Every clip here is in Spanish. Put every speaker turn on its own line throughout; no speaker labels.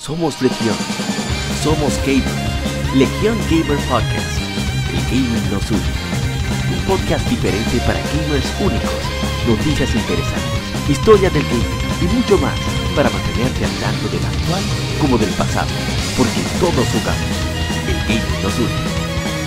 Somos Legión. Somos Gamer. Legión Gamer Podcast. El gaming nos une. Un podcast diferente para gamers únicos. Noticias interesantes, historias del gaming y mucho más para mantenerte al tanto del actual como del pasado. Porque todos jugamos. El gaming nos une.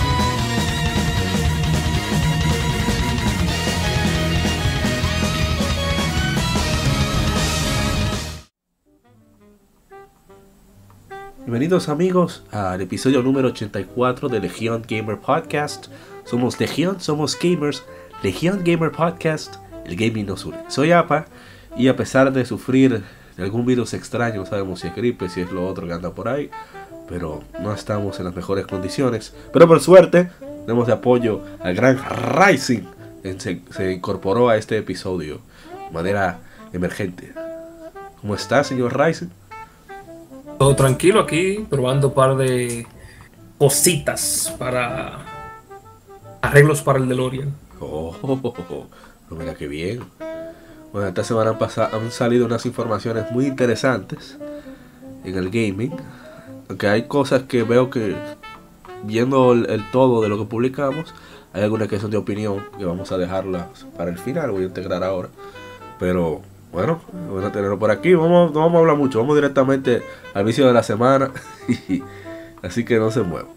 Bienvenidos amigos al episodio número 84 de Legión Gamer Podcast. Somos Legión, somos gamers. Legión Gamer Podcast, el gaming nos une. Soy Apa y a pesar de sufrir de algún virus extraño, no sabemos si es gripe, si es lo otro que anda por ahí, pero no estamos en las mejores condiciones. Pero por suerte, tenemos de apoyo al gran Rising. Se incorporó a este episodio de manera emergente. ¿Cómo está, señor Rising?
Todo tranquilo aquí, probando un par de cositas para arreglos para el DeLorean.
Mira qué bien. Bueno, esta semana pasada han salido unas informaciones muy interesantes en el gaming. Aunque hay cosas que veo que, viendo el todo de lo que publicamos, hay algunas que son de opinión, que vamos a dejarlas para el final, voy a integrar ahora. Pero bueno, vamos a tenerlo por aquí. No vamos a hablar mucho, vamos directamente al vicio de la semana. Así que no se muevan.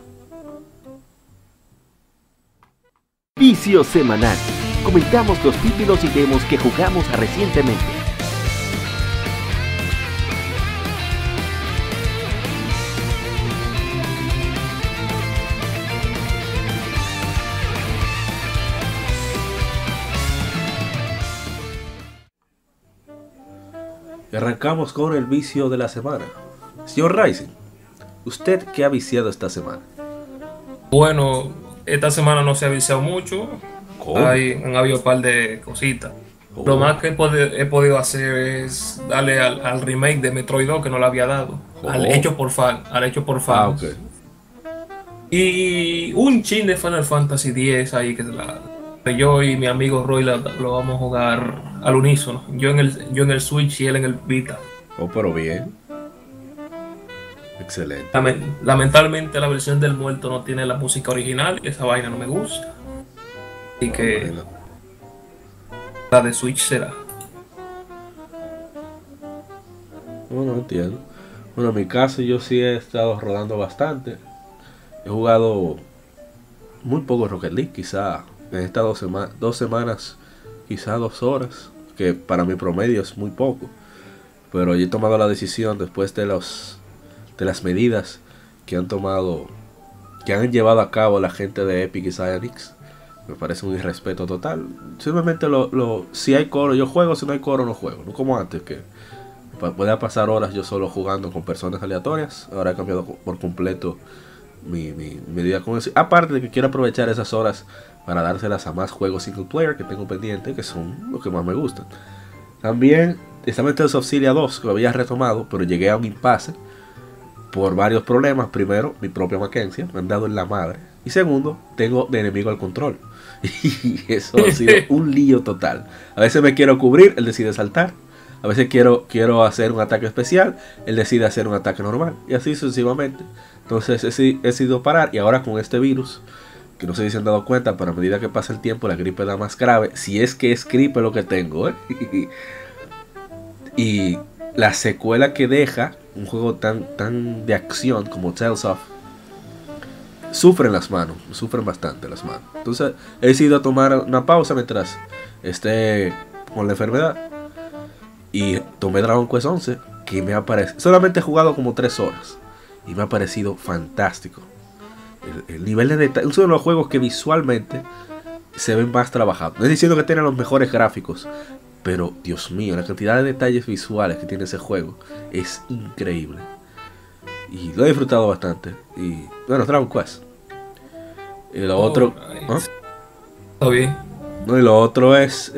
Vicio semanal. Comentamos los títulos y demos que jugamos recientemente. Y arrancamos con el vicio de la semana. Señor Rising, ¿usted qué ha viciado esta semana?
Bueno, esta semana no se ha viciado mucho.
¿Cómo?
Han habido un par de cositas. Lo más que he podido hacer es darle al remake de Metroid 2 que no le había dado. Al hecho por fan.
Okay.
Y un chin de Final Fantasy X ahí que yo y mi amigo Roy lo vamos a jugar al unísono. Yo en el Switch y él en el Vita.
Pero bien. Excelente.
Lamentablemente la versión del muerto no tiene la música original y esa vaina no me gusta. Así que
Bueno.
La de Switch será.
No entiendo. Bueno, en mi caso yo sí he estado rodando bastante. He jugado muy poco Rocket League, quizá en estas 2 semanas, quizá 2 horas, que para mi promedio es muy poco. Pero yo he tomado la decisión después de las medidas que han tomado, que han llevado a cabo la gente de Epic y Psyonix. Me parece un irrespeto total. Simplemente si hay coro yo juego, si no hay coro no juego. No como antes, que podía pasar horas yo solo jugando con personas aleatorias. Ahora he cambiado por completo mi medida con eso. Aparte de que quiero aprovechar esas horas para dárselas a más juegos single player que tengo pendiente, que son los que más me gustan. También estaba en Tales of Syria 2, que lo había retomado, pero llegué a un impasse por varios problemas. Primero, mi propia Mackenzie me han dado en la madre. Y segundo, tengo de enemigo al control. Y eso ha sido un lío total. A veces me quiero cubrir, él decide saltar. A veces quiero hacer un ataque especial, él decide hacer un ataque normal. Y así sucesivamente. Entonces he decidido parar. Y ahora con este virus, que no sé si se han dado cuenta, pero a medida que pasa el tiempo la gripe da más grave. Si es que es gripe lo que tengo, Y la secuela que deja un juego tan de acción como Tales of, sufren bastante las manos. Entonces he decidido tomar una pausa mientras esté con la enfermedad. Y tomé Dragon Quest 11, que me ha parecido, solamente he jugado como 3 horas y me ha parecido fantástico. El nivel de detalle, uno de los juegos que visualmente se ven más trabajados. No estoy diciendo que tiene los mejores gráficos, pero Dios mío, la cantidad de detalles visuales que tiene ese juego es increíble. Y lo he disfrutado bastante. Y bueno, Dragon Quest. Y lo otro,
nice. Está bien.
No, y lo otro es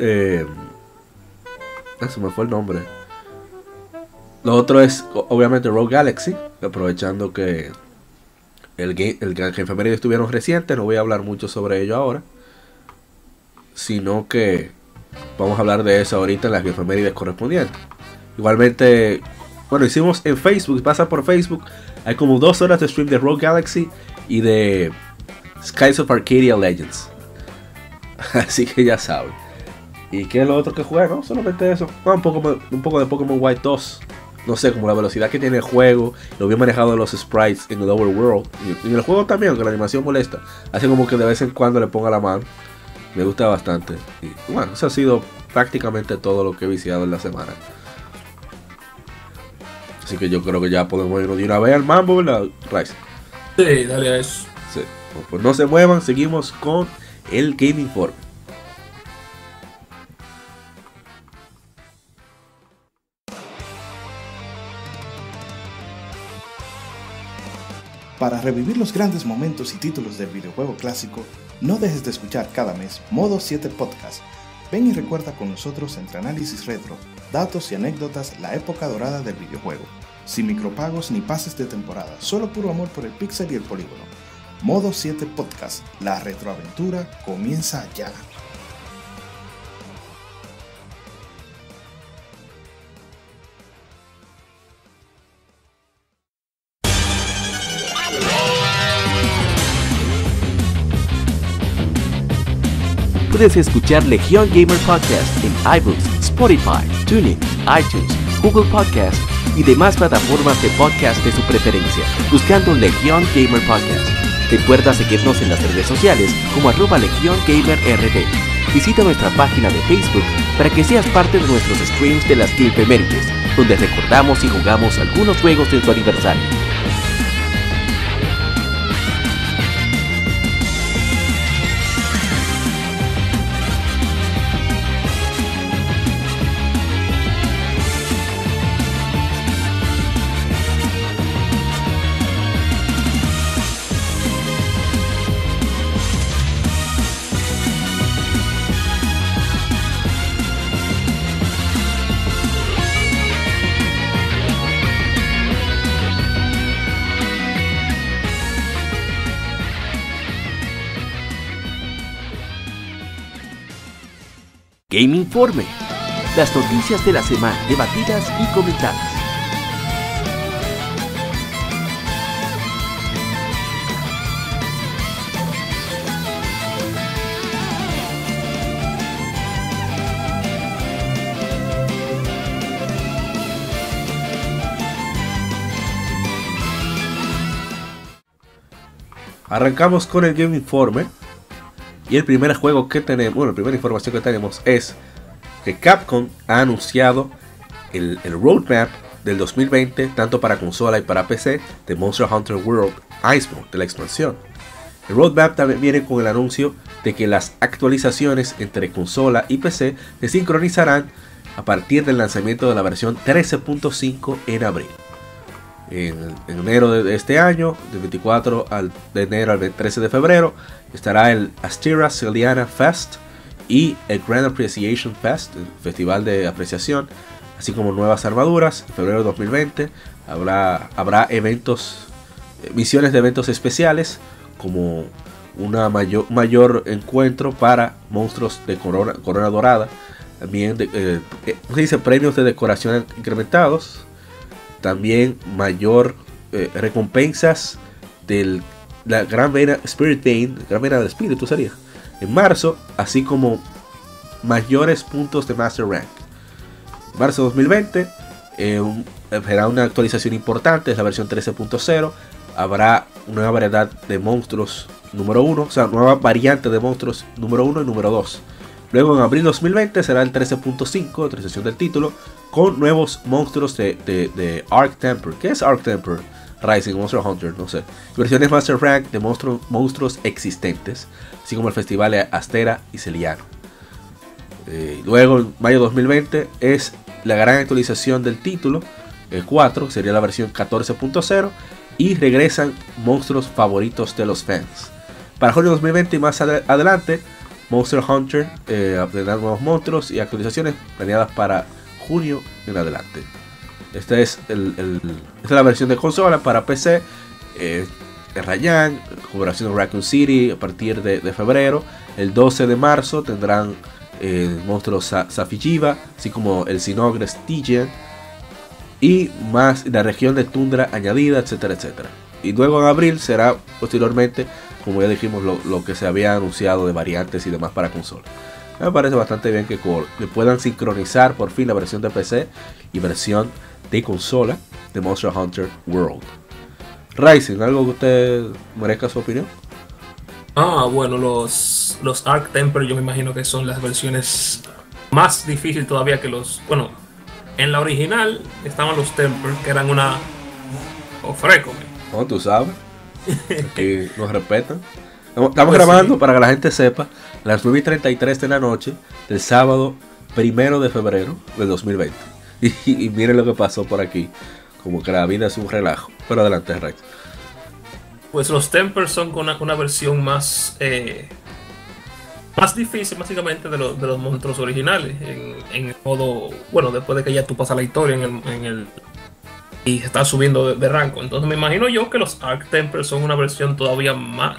se me fue el nombre. Lo otro es obviamente Rogue Galaxy, aprovechando que el efemérides estuvieron recientes. No voy a hablar mucho sobre ello ahora, sino que vamos a hablar de eso ahorita en las efemérides correspondientes. Igualmente Bueno, hicimos en Facebook, pasa por Facebook, hay como 2 horas de stream de Rogue Galaxy y de Skies of Arcadia Legends. Así que ya saben. ¿Y qué es lo otro que jugué? No, solamente eso. Un poco de Pokémon White 2. No sé, como la velocidad que tiene el juego, lo bien manejado de los sprites en el Overworld. Y en el juego también, aunque la animación molesta. Así como que de vez en cuando le ponga la mano. Me gusta bastante. Y bueno, eso ha sido prácticamente todo lo que he viciado en la semana. Así que yo creo que ya podemos irnos de una vez al mambo, ¿verdad, Rice?
Sí, dale a eso.
Sí. Pues no se muevan, seguimos con el Game Informe.
Para revivir los grandes momentos y títulos del videojuego clásico, no dejes de escuchar cada mes Modo 7 Podcast. Ven y recuerda con nosotros entre análisis retro, datos y anécdotas la época dorada del videojuego. Sin micropagos ni pases de temporada, solo puro amor por el pixel y el polígono. Modo 7 Podcast, la retroaventura comienza ya.
Puedes escuchar Legión Gamer Podcast en iBooks, Spotify, TuneIn, iTunes, Google Podcast y demás plataformas de podcast de su preferencia, buscando Legión Gamer Podcast. Recuerda seguirnos en las redes sociales como @LegiónGamerRD. Visita nuestra página de Facebook para que seas parte de nuestros streams de las Gamefemérides, donde recordamos y jugamos algunos juegos en su aniversario. Game Informe. Las noticias de la semana debatidas y comentadas.
Arrancamos con el Game Informe. Y el primer juego que tenemos, bueno, la primera información que tenemos es que Capcom ha anunciado el roadmap del 2020, tanto para consola y para PC, de Monster Hunter World Iceborne, de la expansión. El roadmap también viene con el anuncio de que las actualizaciones entre consola y PC se sincronizarán a partir del lanzamiento de la versión 13.5 en abril. En enero de este año, del 24 de enero al 13 de febrero, estará el Astera Celiana Fest y el Grand Appreciation Fest, el festival de apreciación, así como nuevas armaduras. En febrero de 2020 habrá eventos, misiones de eventos especiales, como una mayor encuentro para monstruos de corona dorada, también se dice premios de decoración incrementados. También mayor recompensas de la Gran Vena Spirit Vein, Gran Vena del Espíritu sería, en marzo, así como mayores puntos de Master Rank. En marzo de 2020 será una actualización importante, es la versión 13.0. Habrá una nueva variedad de monstruos número 1, o sea, nueva variante de monstruos número 1 y número 2. Luego en abril 2020 será el 13.5, actualización del título, con nuevos monstruos de Arc Temper. ¿Qué es Arc Temper? Rising, Monster Hunter, no sé. Versiones Master Rank de monstruos existentes, así como el festival de Astera y Celiano. Luego en mayo 2020 es la gran actualización del título, el 4, sería la versión 14.0, y regresan monstruos favoritos de los fans. Para junio 2020 y más adelante, Monster Hunter tendrá nuevos monstruos y actualizaciones planeadas para junio en adelante. Esta es la versión de consola. Para PC, Rayan, colaboración de Raccoon City a partir de febrero. El 12 de marzo tendrán monstruos Safijiva, así como el Sinogre Stygian. y más la región de tundra añadida, etcétera, etcétera. Y luego en abril será posteriormente, como ya dijimos, lo que se había anunciado de variantes y demás para consola. Me parece bastante bien que puedan sincronizar por fin la versión de PC y versión de consola de Monster Hunter World. Rising, ¿algo que usted merezca su opinión?
Bueno, los Arc Temper yo me imagino que son las versiones más difíciles todavía que los... Bueno, en la original estaban los Temper, que eran una... ofrécome.
No, tú sabes. Aquí nos respetan. Estamos grabando, sí, para que la gente sepa, las 9:33 de la noche del sábado 1 de febrero del 2020. Y miren lo que pasó por aquí. Como que la vida es un relajo. Pero adelante, Rex.
Pues los Tempers son una versión más difícil, básicamente, de los monstruos originales. En el modo, bueno, después de que ya tú pasas la historia y estás subiendo de rango. Entonces me imagino yo que los Arc Tempers son una versión todavía más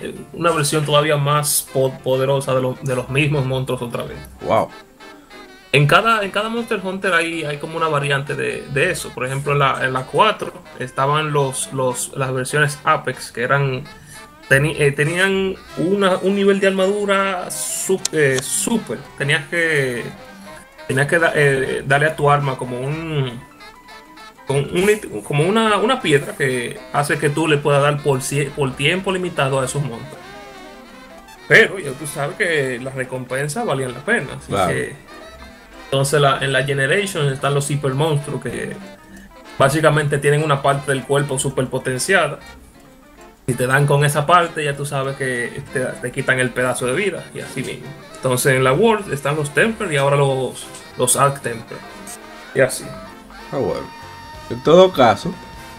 poderosa de los mismos monstruos otra vez.
Wow.
En cada Monster Hunter hay como una variante de eso. Por ejemplo, en la 4 estaban las versiones Apex, que tenían un nivel de armadura super. Tenías que darle a tu arma como una piedra que hace que tú le puedas dar por tiempo limitado a esos monstruos. Pero ya tú sabes que las recompensas valían la pena. Así
claro.
Entonces en la Generation están los Hyper Monstruos, que básicamente tienen una parte del cuerpo super potenciada. Si te dan con esa parte, ya tú sabes que te quitan el pedazo de vida, y así mismo. Entonces en la World están los Temper y ahora los Arc Temper. Y así.
Bueno. En todo caso,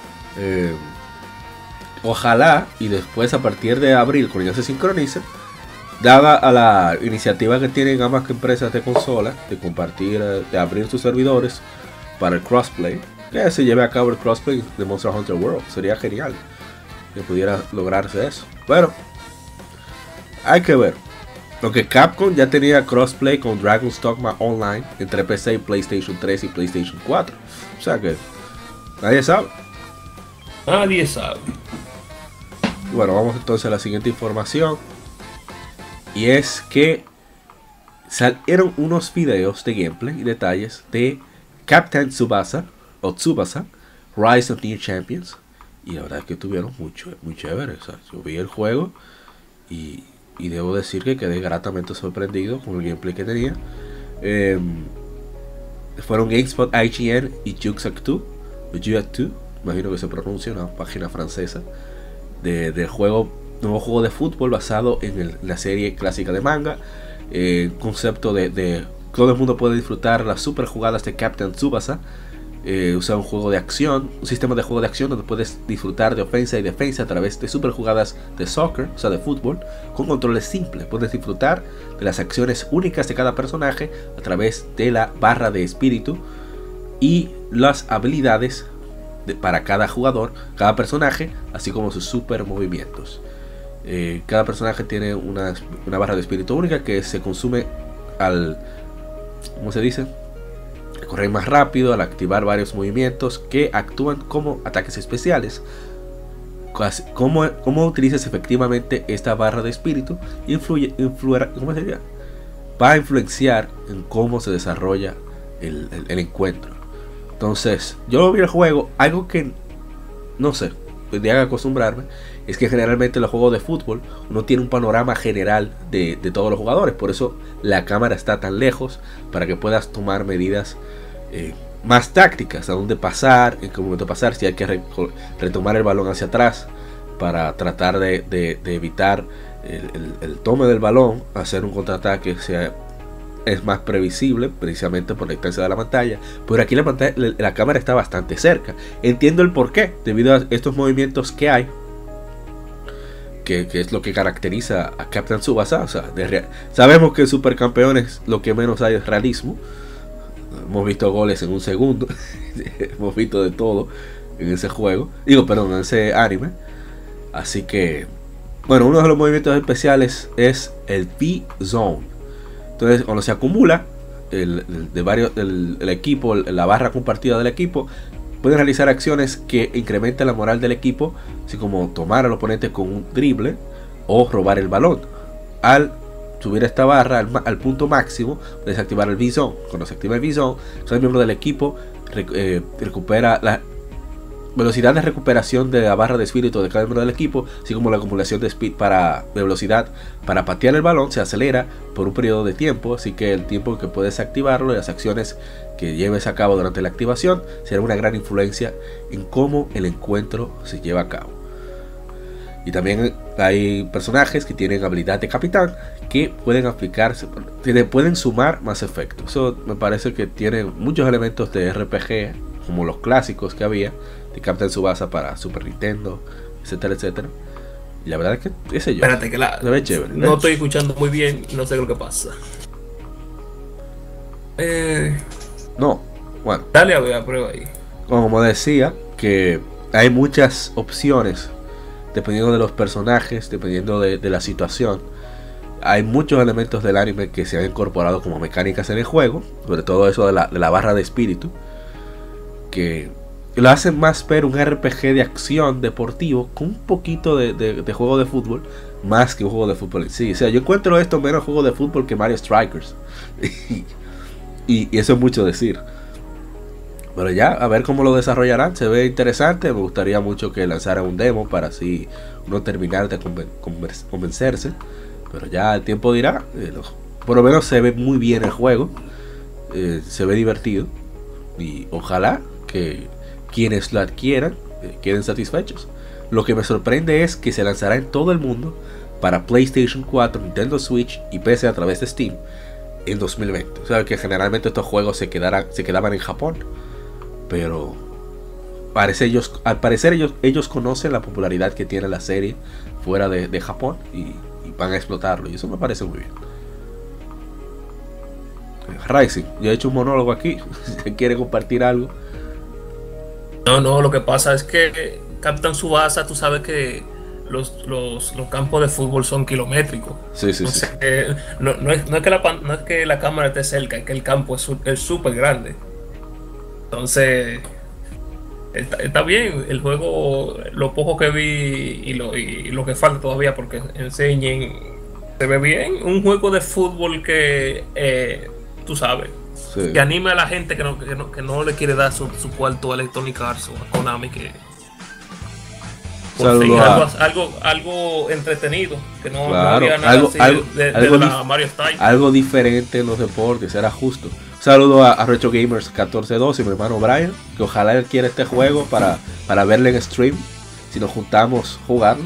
ojalá y después a partir de abril, cuando ya se sincronice, dada a la iniciativa que tienen ambas empresas de consola de compartir, de abrir sus servidores para el crossplay, que se lleve a cabo el crossplay de Monster Hunter World. Sería genial que pudiera lograrse eso. Bueno, hay que ver. Porque Capcom ya tenía crossplay con Dragon's Dogma Online entre PC y PlayStation 3 y PlayStation 4. O sea que nadie sabe.
Nadie sabe.
Bueno, vamos entonces a la siguiente información. Y es que salieron unos videos de gameplay y detalles de Captain Tsubasa o Tsubasa Rise of New Champions. Y la verdad es que tuvieron muy chévere. O sea, yo vi el juego y debo decir que quedé gratamente sorprendido con el gameplay que tenía. Fueron GameSpot, IGN y Jux2, imagino que se pronuncia, una página francesa del nuevo juego de fútbol basado en la serie clásica de manga. Concepto de todo el mundo puede disfrutar las super jugadas de Captain Tsubasa. Usa un juego de acción, un sistema de juego de acción donde puedes disfrutar de ofensa y defensa a través de super jugadas de soccer, o sea de fútbol, con controles simples. Puedes disfrutar de las acciones únicas de cada personaje a través de la barra de espíritu y las habilidades para cada jugador, cada personaje, así como sus super movimientos. Cada personaje tiene una barra de espíritu única que se consume al, ¿cómo se dice?, correr más rápido, al activar varios movimientos que actúan como ataques especiales. ¿Cómo utilizas efectivamente esta barra de espíritu? ¿Cómo sería? Va a influenciar en cómo se desarrolla el encuentro. Entonces, yo vi el juego, algo que no sé, tendría que acostumbrarme, es que generalmente en los juegos de fútbol uno tiene un panorama general de todos los jugadores. Por eso la cámara está tan lejos, para que puedas tomar medidas más tácticas, a dónde pasar, en qué momento pasar, si hay que retomar el balón hacia atrás para tratar de evitar el tome del balón, hacer un contraataque es más previsible, precisamente por la distancia de la pantalla. Pero aquí la cámara está bastante cerca. Entiendo el porqué, debido a estos movimientos que hay, que es lo que caracteriza a Captain Tsubasa. O sea, sabemos que en Supercampeones lo que menos hay es realismo. Hemos visto goles en un segundo. Hemos visto de todo en ese juego. En ese anime. Así que, bueno, uno de los movimientos especiales es el P-Zone. Entonces, cuando se acumula el equipo, la barra compartida del equipo, pueden realizar acciones que incrementen la moral del equipo, así como tomar al oponente con un drible o robar el balón. Al subir esta barra al punto máximo, puedes activar el V-Zone. Cuando se activa el V-Zone, cada miembro del equipo recupera la velocidad de recuperación de la barra de espíritu de cada miembro del equipo, así como la acumulación de speed de velocidad para patear el balón se acelera por un periodo de tiempo, así que el tiempo que puedes activarlo y las acciones que lleves a cabo durante la activación será una gran influencia en cómo el encuentro se lleva a cabo. Y también hay personajes que tienen habilidad de capitán que pueden aplicarse, pueden sumar más efectos. Eso me parece que tiene muchos elementos de RPG, como los clásicos que había de Captain Tsubasa para Super Nintendo, etcétera, etcétera. Y la verdad es que, qué sé yo,
espérate, que
se ve chévere.
No estoy escuchando muy bien, no sé lo que pasa.
No, bueno.
Dale a ver, a prueba ahí.
Como decía, que hay muchas opciones dependiendo de los personajes, dependiendo de la situación. Hay muchos elementos del anime que se han incorporado como mecánicas en el juego, sobre todo eso de la barra de espíritu, que lo hacen más ver un RPG de acción deportivo con un poquito de juego de fútbol, más que un juego de fútbol en sí. O sea, yo encuentro esto menos juego de fútbol que Mario Strikers. y eso es mucho decir. Pero ya, a ver cómo lo desarrollarán. Se ve interesante. Me gustaría mucho que lanzaran un demo para así uno terminar de convencerse. Pero ya el tiempo dirá. Por lo menos se ve muy bien el juego. Se ve divertido. Y ojalá que quienes lo adquieran queden satisfechos. Lo que me sorprende es que se lanzará en todo el mundo para PlayStation 4, Nintendo Switch y PC a través de Steam en 2020. O sea que generalmente estos juegos se quedaban en Japón. Pero al parecer ellos conocen la popularidad que tiene la serie fuera de Japón y van a explotarlo. Y eso me parece muy bien. Rising, yo he hecho un monólogo aquí. Si quiere compartir algo.
No, lo que pasa es que Captain Tsubasa, tú sabes que los campos de fútbol son kilométricos.
Sí.
Entonces, no es que la cámara esté cerca, es que el campo es súper grande. Entonces, está bien el juego, lo poco que vi y lo que falta todavía porque enseñen, se ve bien. Un juego de fútbol que, tú sabes, sí, que anime a la gente que no le quiere dar su cuarto a Electronic Arts o a Konami, que por fin, algo entretenido, que no había nada así de la Mario Style.
Algo diferente en los deportes, era justo. Saludo a Retro Gamers 1412 y mi hermano Brian, que ojalá él quiera este juego para verle en stream, si nos juntamos jugar.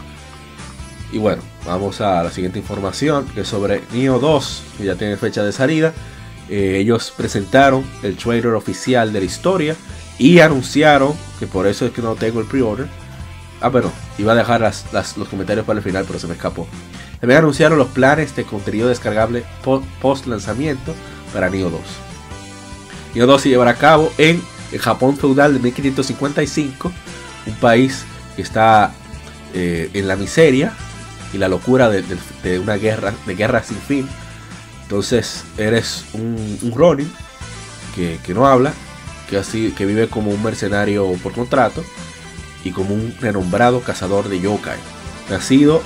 Y bueno, vamos a la siguiente información, que es sobre Nioh 2, que ya tiene fecha de salida. Ellos presentaron el trailer oficial de la historia y anunciaron, que por eso es que no tengo el pre-order. Pero iba a dejar los comentarios para el final, pero se me escapó. También anunciaron los planes de contenido descargable post lanzamiento para Nioh 2. Nioh 2 se llevará a cabo en el Japón feudal de 1555, un país que está en la miseria y la locura de una guerra sin fin. Entonces eres un Ronin que no habla, que vive como un mercenario por contrato y como un renombrado cazador de yokai, nacido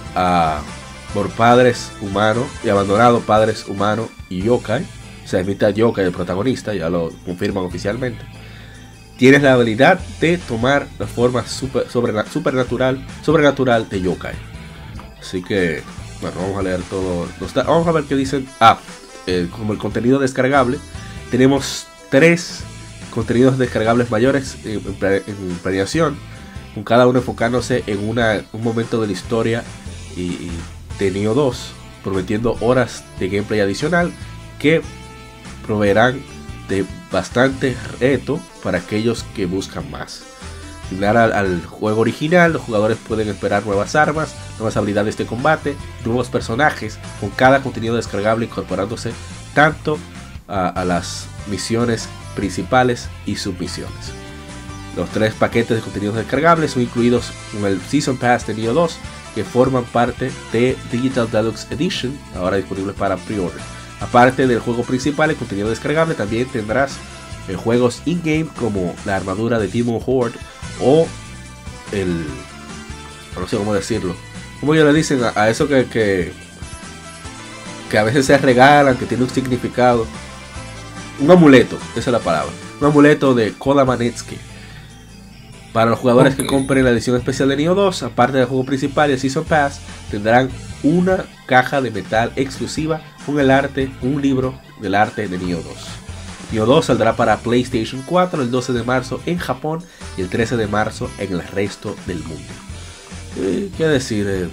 por padres humanos y abandonado padres humanos y yokai. O sea, es mitad yokai el protagonista, ya lo confirman oficialmente. Tienes la habilidad de tomar la forma supernatural de yokai. Así que, bueno, vamos a leer todo. Vamos a ver qué dicen. Como el contenido descargable, tenemos 3 contenidos descargables mayores en planeación, con cada uno enfocándose en un momento de la historia y de Nioh 2, prometiendo horas de gameplay adicional que proveerán de bastante reto para aquellos que buscan más. Similar al juego original, los jugadores pueden esperar nuevas armas, nuevas habilidades de combate, nuevos personajes, con cada contenido descargable incorporándose tanto a las misiones principales y submisiones. Los 3 paquetes de contenidos descargables son incluidos con el Season Pass de Nioh 2, que forman parte de Digital Deluxe Edition, ahora disponible para pre-order. Aparte del juego principal, el contenido descargable, también tendrás juegos in-game como la armadura de Demon Horde o no sé cómo decirlo, como ellos le dicen a eso que a veces se regalan, que tiene un significado, un amuleto, esa es la palabra, un amuleto de Koda Manetsky. Para los jugadores que compren la edición especial de Nioh 2, aparte del juego principal y el Season Pass, tendrán una caja de metal exclusiva con el arte, un libro del arte de Nioh 2. Nioh 2 saldrá para PlayStation 4 el 12 de marzo en Japón y el 13 de marzo en el resto del mundo. ¿Qué decir?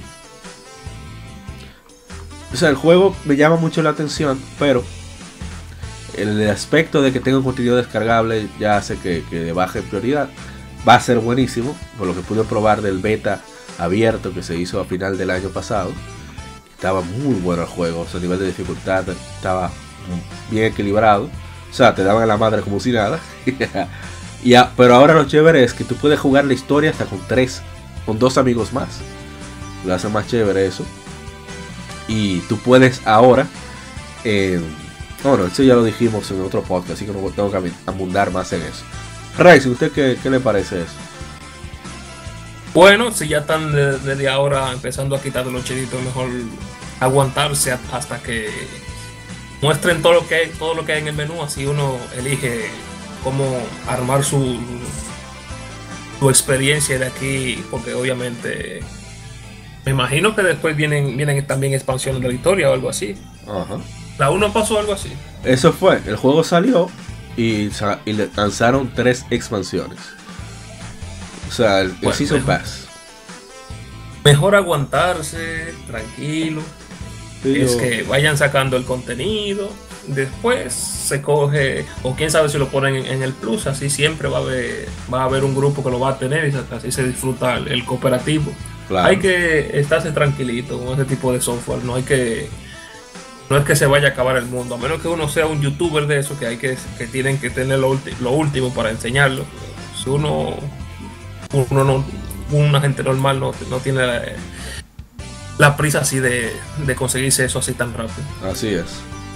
O sea, el juego me llama mucho la atención, pero el aspecto de que tenga un contenido descargable ya hace que de baja prioridad. Va a ser buenísimo, por lo que pude probar del beta abierto que se hizo a final del año pasado. Estaba muy bueno el juego, o sea, a nivel de dificultad estaba bien equilibrado. O sea, te daban a la madre como si nada. Pero ahora lo chévere es que tú puedes jugar la historia hasta con 2 amigos más. Lo hace más chévere eso. Y tú puedes ahora... bueno, eso ya lo dijimos en otro podcast, así que no tengo que abundar más en eso. Ryzen, ¿usted qué le parece eso?
Bueno, si ya están desde ahora empezando a quitar los cheditos, mejor aguantarse hasta que muestren todo lo que hay en el menú, así uno elige cómo armar su experiencia de aquí, porque obviamente me imagino que después vienen también expansiones de la historia o algo así.
Ajá.
La 1 pasó algo así.
Eso fue, el juego salió y le lanzaron 3 expansiones. O sea, el Season Pass.
Mejor aguantarse, tranquilo. Sí, es que vayan sacando el contenido. Después se coge, o quién sabe si lo ponen en el Plus, así siempre va a haber un grupo que lo va a tener y así se disfruta el cooperativo. Claro. Hay que estarse tranquilito con ese tipo de software, no es que se vaya a acabar el mundo, a menos que uno sea un youtuber de eso, que tienen que tener lo último para enseñarlo. Si una gente normal no tiene la prisa así de conseguirse eso así tan rápido.
Así es.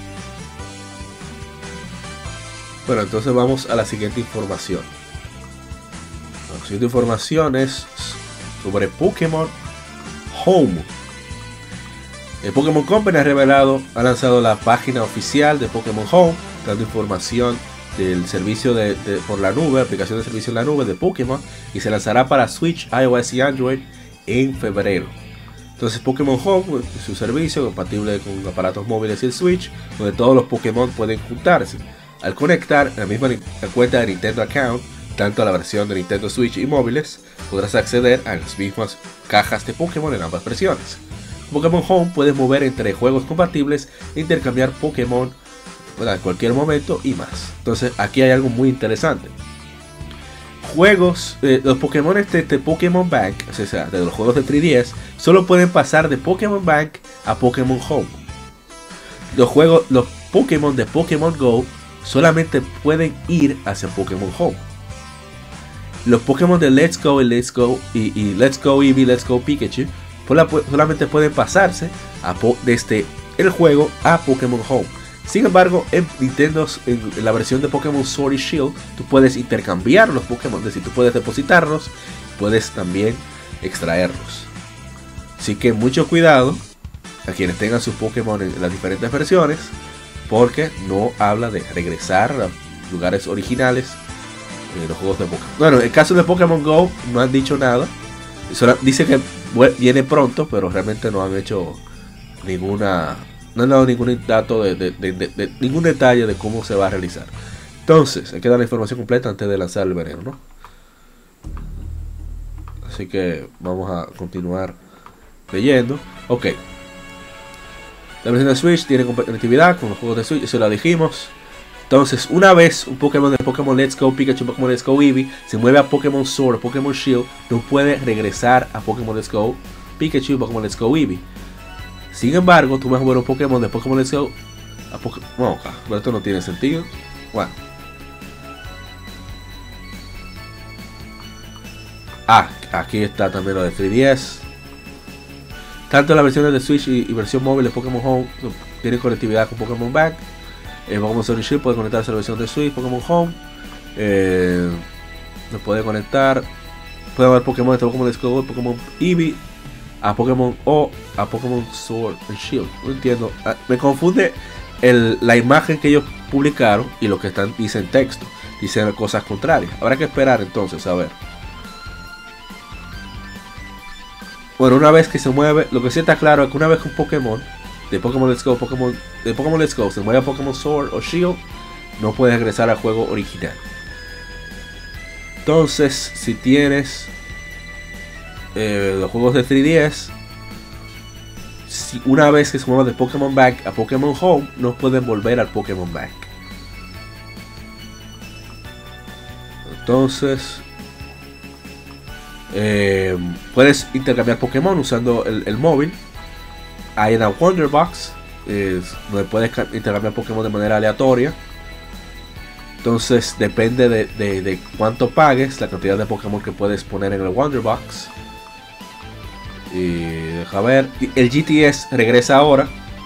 Bueno, entonces vamos a la siguiente información. La siguiente información es sobre Pokémon Home. El Pokémon Company ha lanzado la página oficial de Pokémon Home, dando información del servicio por la nube, aplicación de servicio en la nube de Pokémon, y se lanzará para Switch, iOS y Android en febrero. Entonces Pokémon Home es un servicio compatible con aparatos móviles y el Switch, donde todos los Pokémon pueden juntarse. Al conectar la misma cuenta de Nintendo Account, tanto a la versión de Nintendo Switch y móviles, podrás acceder a las mismas cajas de Pokémon en ambas versiones. Pokémon Home puedes mover entre juegos compatibles e intercambiar Pokémon en cualquier momento y más. Entonces aquí hay algo muy interesante. Los Pokémon de Pokémon Bank, o sea, de los juegos de 3DS, solo pueden pasar de Pokémon Bank a Pokémon Home. Los Pokémon de Pokémon Go solamente pueden ir hacia Pokémon Home. Los Pokémon de Let's Go y Let's Go Eevee, Let's Go Pikachu solamente pueden pasarse desde el juego a Pokémon Home. Sin embargo, en la versión de Pokémon Sword y Shield, tú puedes intercambiar los Pokémon, es decir, tú puedes depositarlos, puedes también extraerlos. Así que mucho cuidado a quienes tengan sus Pokémon en las diferentes versiones, porque no habla de regresar a los lugares originales de los juegos de Pokémon. Bueno, en el caso de Pokémon Go no han dicho nada. Dice que viene pronto, pero realmente no han hecho no han dado ningún dato de ningún detalle de cómo se va a realizar. Entonces, hay que dar la información completa antes de lanzar el veneno, ¿no? Así que vamos a continuar leyendo. Ok. La versión de Switch tiene conectividad con los juegos de Switch, eso lo dijimos. Entonces, una vez un Pokémon de Pokémon Let's Go Pikachu, Pokémon Let's Go Eevee se mueve a Pokémon Sword o Pokémon Shield, no puede regresar a Pokémon Let's Go Pikachu, Pokémon Let's Go Eevee. Sin embargo, tú vas a mover un Pokémon de Pokémon Let's Go a Pokémon... Bueno, pero esto no tiene sentido. Bueno. Aquí está también lo de 3DS. Tanto las versiones de Switch y versión móvil de Pokémon Home tienen conectividad con Pokémon Bank. Pokémon Sword y Shield puede conectarse a la versión de Switch, Pokémon Home. Lo puede conectar. Puede haber Pokémon de Pokémon Let's Go, Pokémon Eevee, a Pokémon O, a Pokémon Sword and Shield. No entiendo. Me confunde la imagen que ellos publicaron y lo que dicen texto. Dicen cosas contrarias. Habrá que esperar entonces a ver. Bueno, una vez que se mueve, lo que sí está claro es que una vez que un Pokémon de Pokémon Let's Go, de Pokémon Let's Go se mueve a Pokémon Sword o Shield, no puede regresar al juego original. Entonces, si tienes los juegos de 3DS, si una vez que se mueva de Pokémon Back a Pokémon Home, no pueden volver al Pokémon Back. Entonces, puedes intercambiar Pokémon usando el móvil. Hay una Wonder Box donde puedes intercambiar Pokémon de manera aleatoria. Entonces depende de cuánto pagues, la cantidad de Pokémon que puedes poner en el Wonder Box. Y deja ver, el GTS regresa ahora.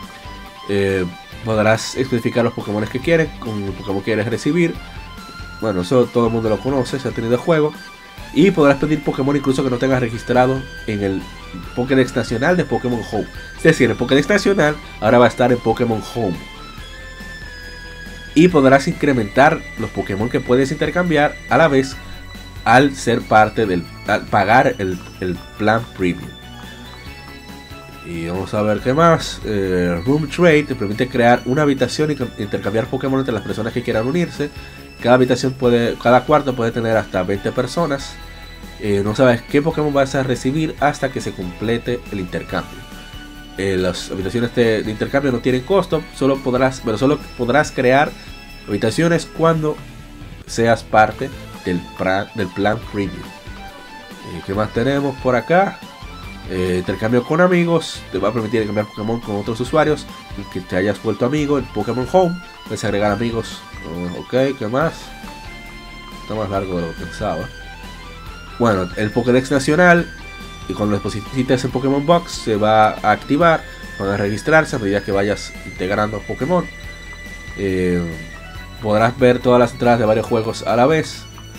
Podrás especificar los Pokémon que quieres, con el Pokémon que quieres recibir. Bueno, eso todo el mundo lo conoce, se ha tenido juego. Y podrás pedir Pokémon incluso que no tengas registrado en el Pokédex nacional de Pokémon Home. Es decir, el Pokédex nacional ahora va a estar en Pokémon Home. Y podrás incrementar los Pokémon que puedes intercambiar a la vez al ser parte al pagar el plan premium. Y vamos a ver qué más. Room Trade te permite crear una habitación y intercambiar Pokémon entre las personas que quieran unirse. Cada cuarto puede tener hasta 20 personas. No sabes qué Pokémon vas a recibir hasta que se complete el intercambio. Las habitaciones de intercambio no tienen costo, solo podrás crear habitaciones cuando seas parte del plan premium. ¿Qué más tenemos por acá? Intercambio con amigos, te va a permitir intercambiar Pokémon con otros usuarios y que te hayas vuelto amigo en Pokémon Home. Puedes agregar amigos. Ok, ¿qué más? Está más largo de lo que pensaba. Bueno, el Pokédex nacional, y cuando deposites en Pokémon Box se va a activar, van a registrarse a medida que vayas integrando Pokémon. Podrás ver todas las entradas de varios juegos a la vez.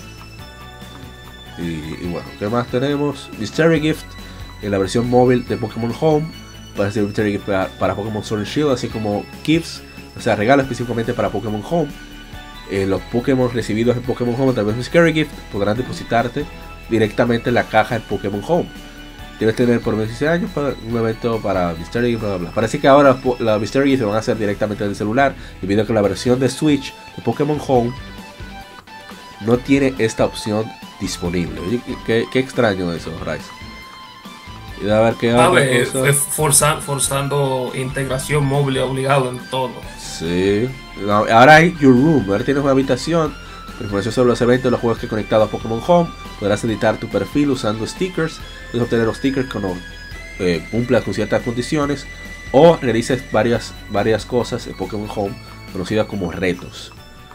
Y bueno, ¿qué más tenemos? Mystery Gift en la versión móvil de Pokémon Home. Va a ser Mystery Gift para Pokémon Sword and Shield, así como Gifts, o sea, regalos específicamente para Pokémon Home. Los Pokémon recibidos en Pokémon Home a través de Mystery Gift podrán depositarte directamente en la caja de Pokémon Home. Debes tener por menos de 16 años para un evento para Mystery Gift, bla bla bla. Parece que ahora la Mystery Gift se van a hacer directamente en el celular, debido a que la versión de Switch de Pokémon Home no tiene esta opción disponible. Oye, qué extraño eso, Rice. Y a ver qué
forzando integración móvil obligado en todo.
Sí. Ahora hay Your Room. Ahora tienes una habitación. Información sobre los eventos y los juegos que he conectado a Pokémon Home. Podrás editar tu perfil usando stickers. Puedes obtener los stickers cuando cumplas con ciertas condiciones. O realices varias cosas en Pokémon Home conocidas como retos.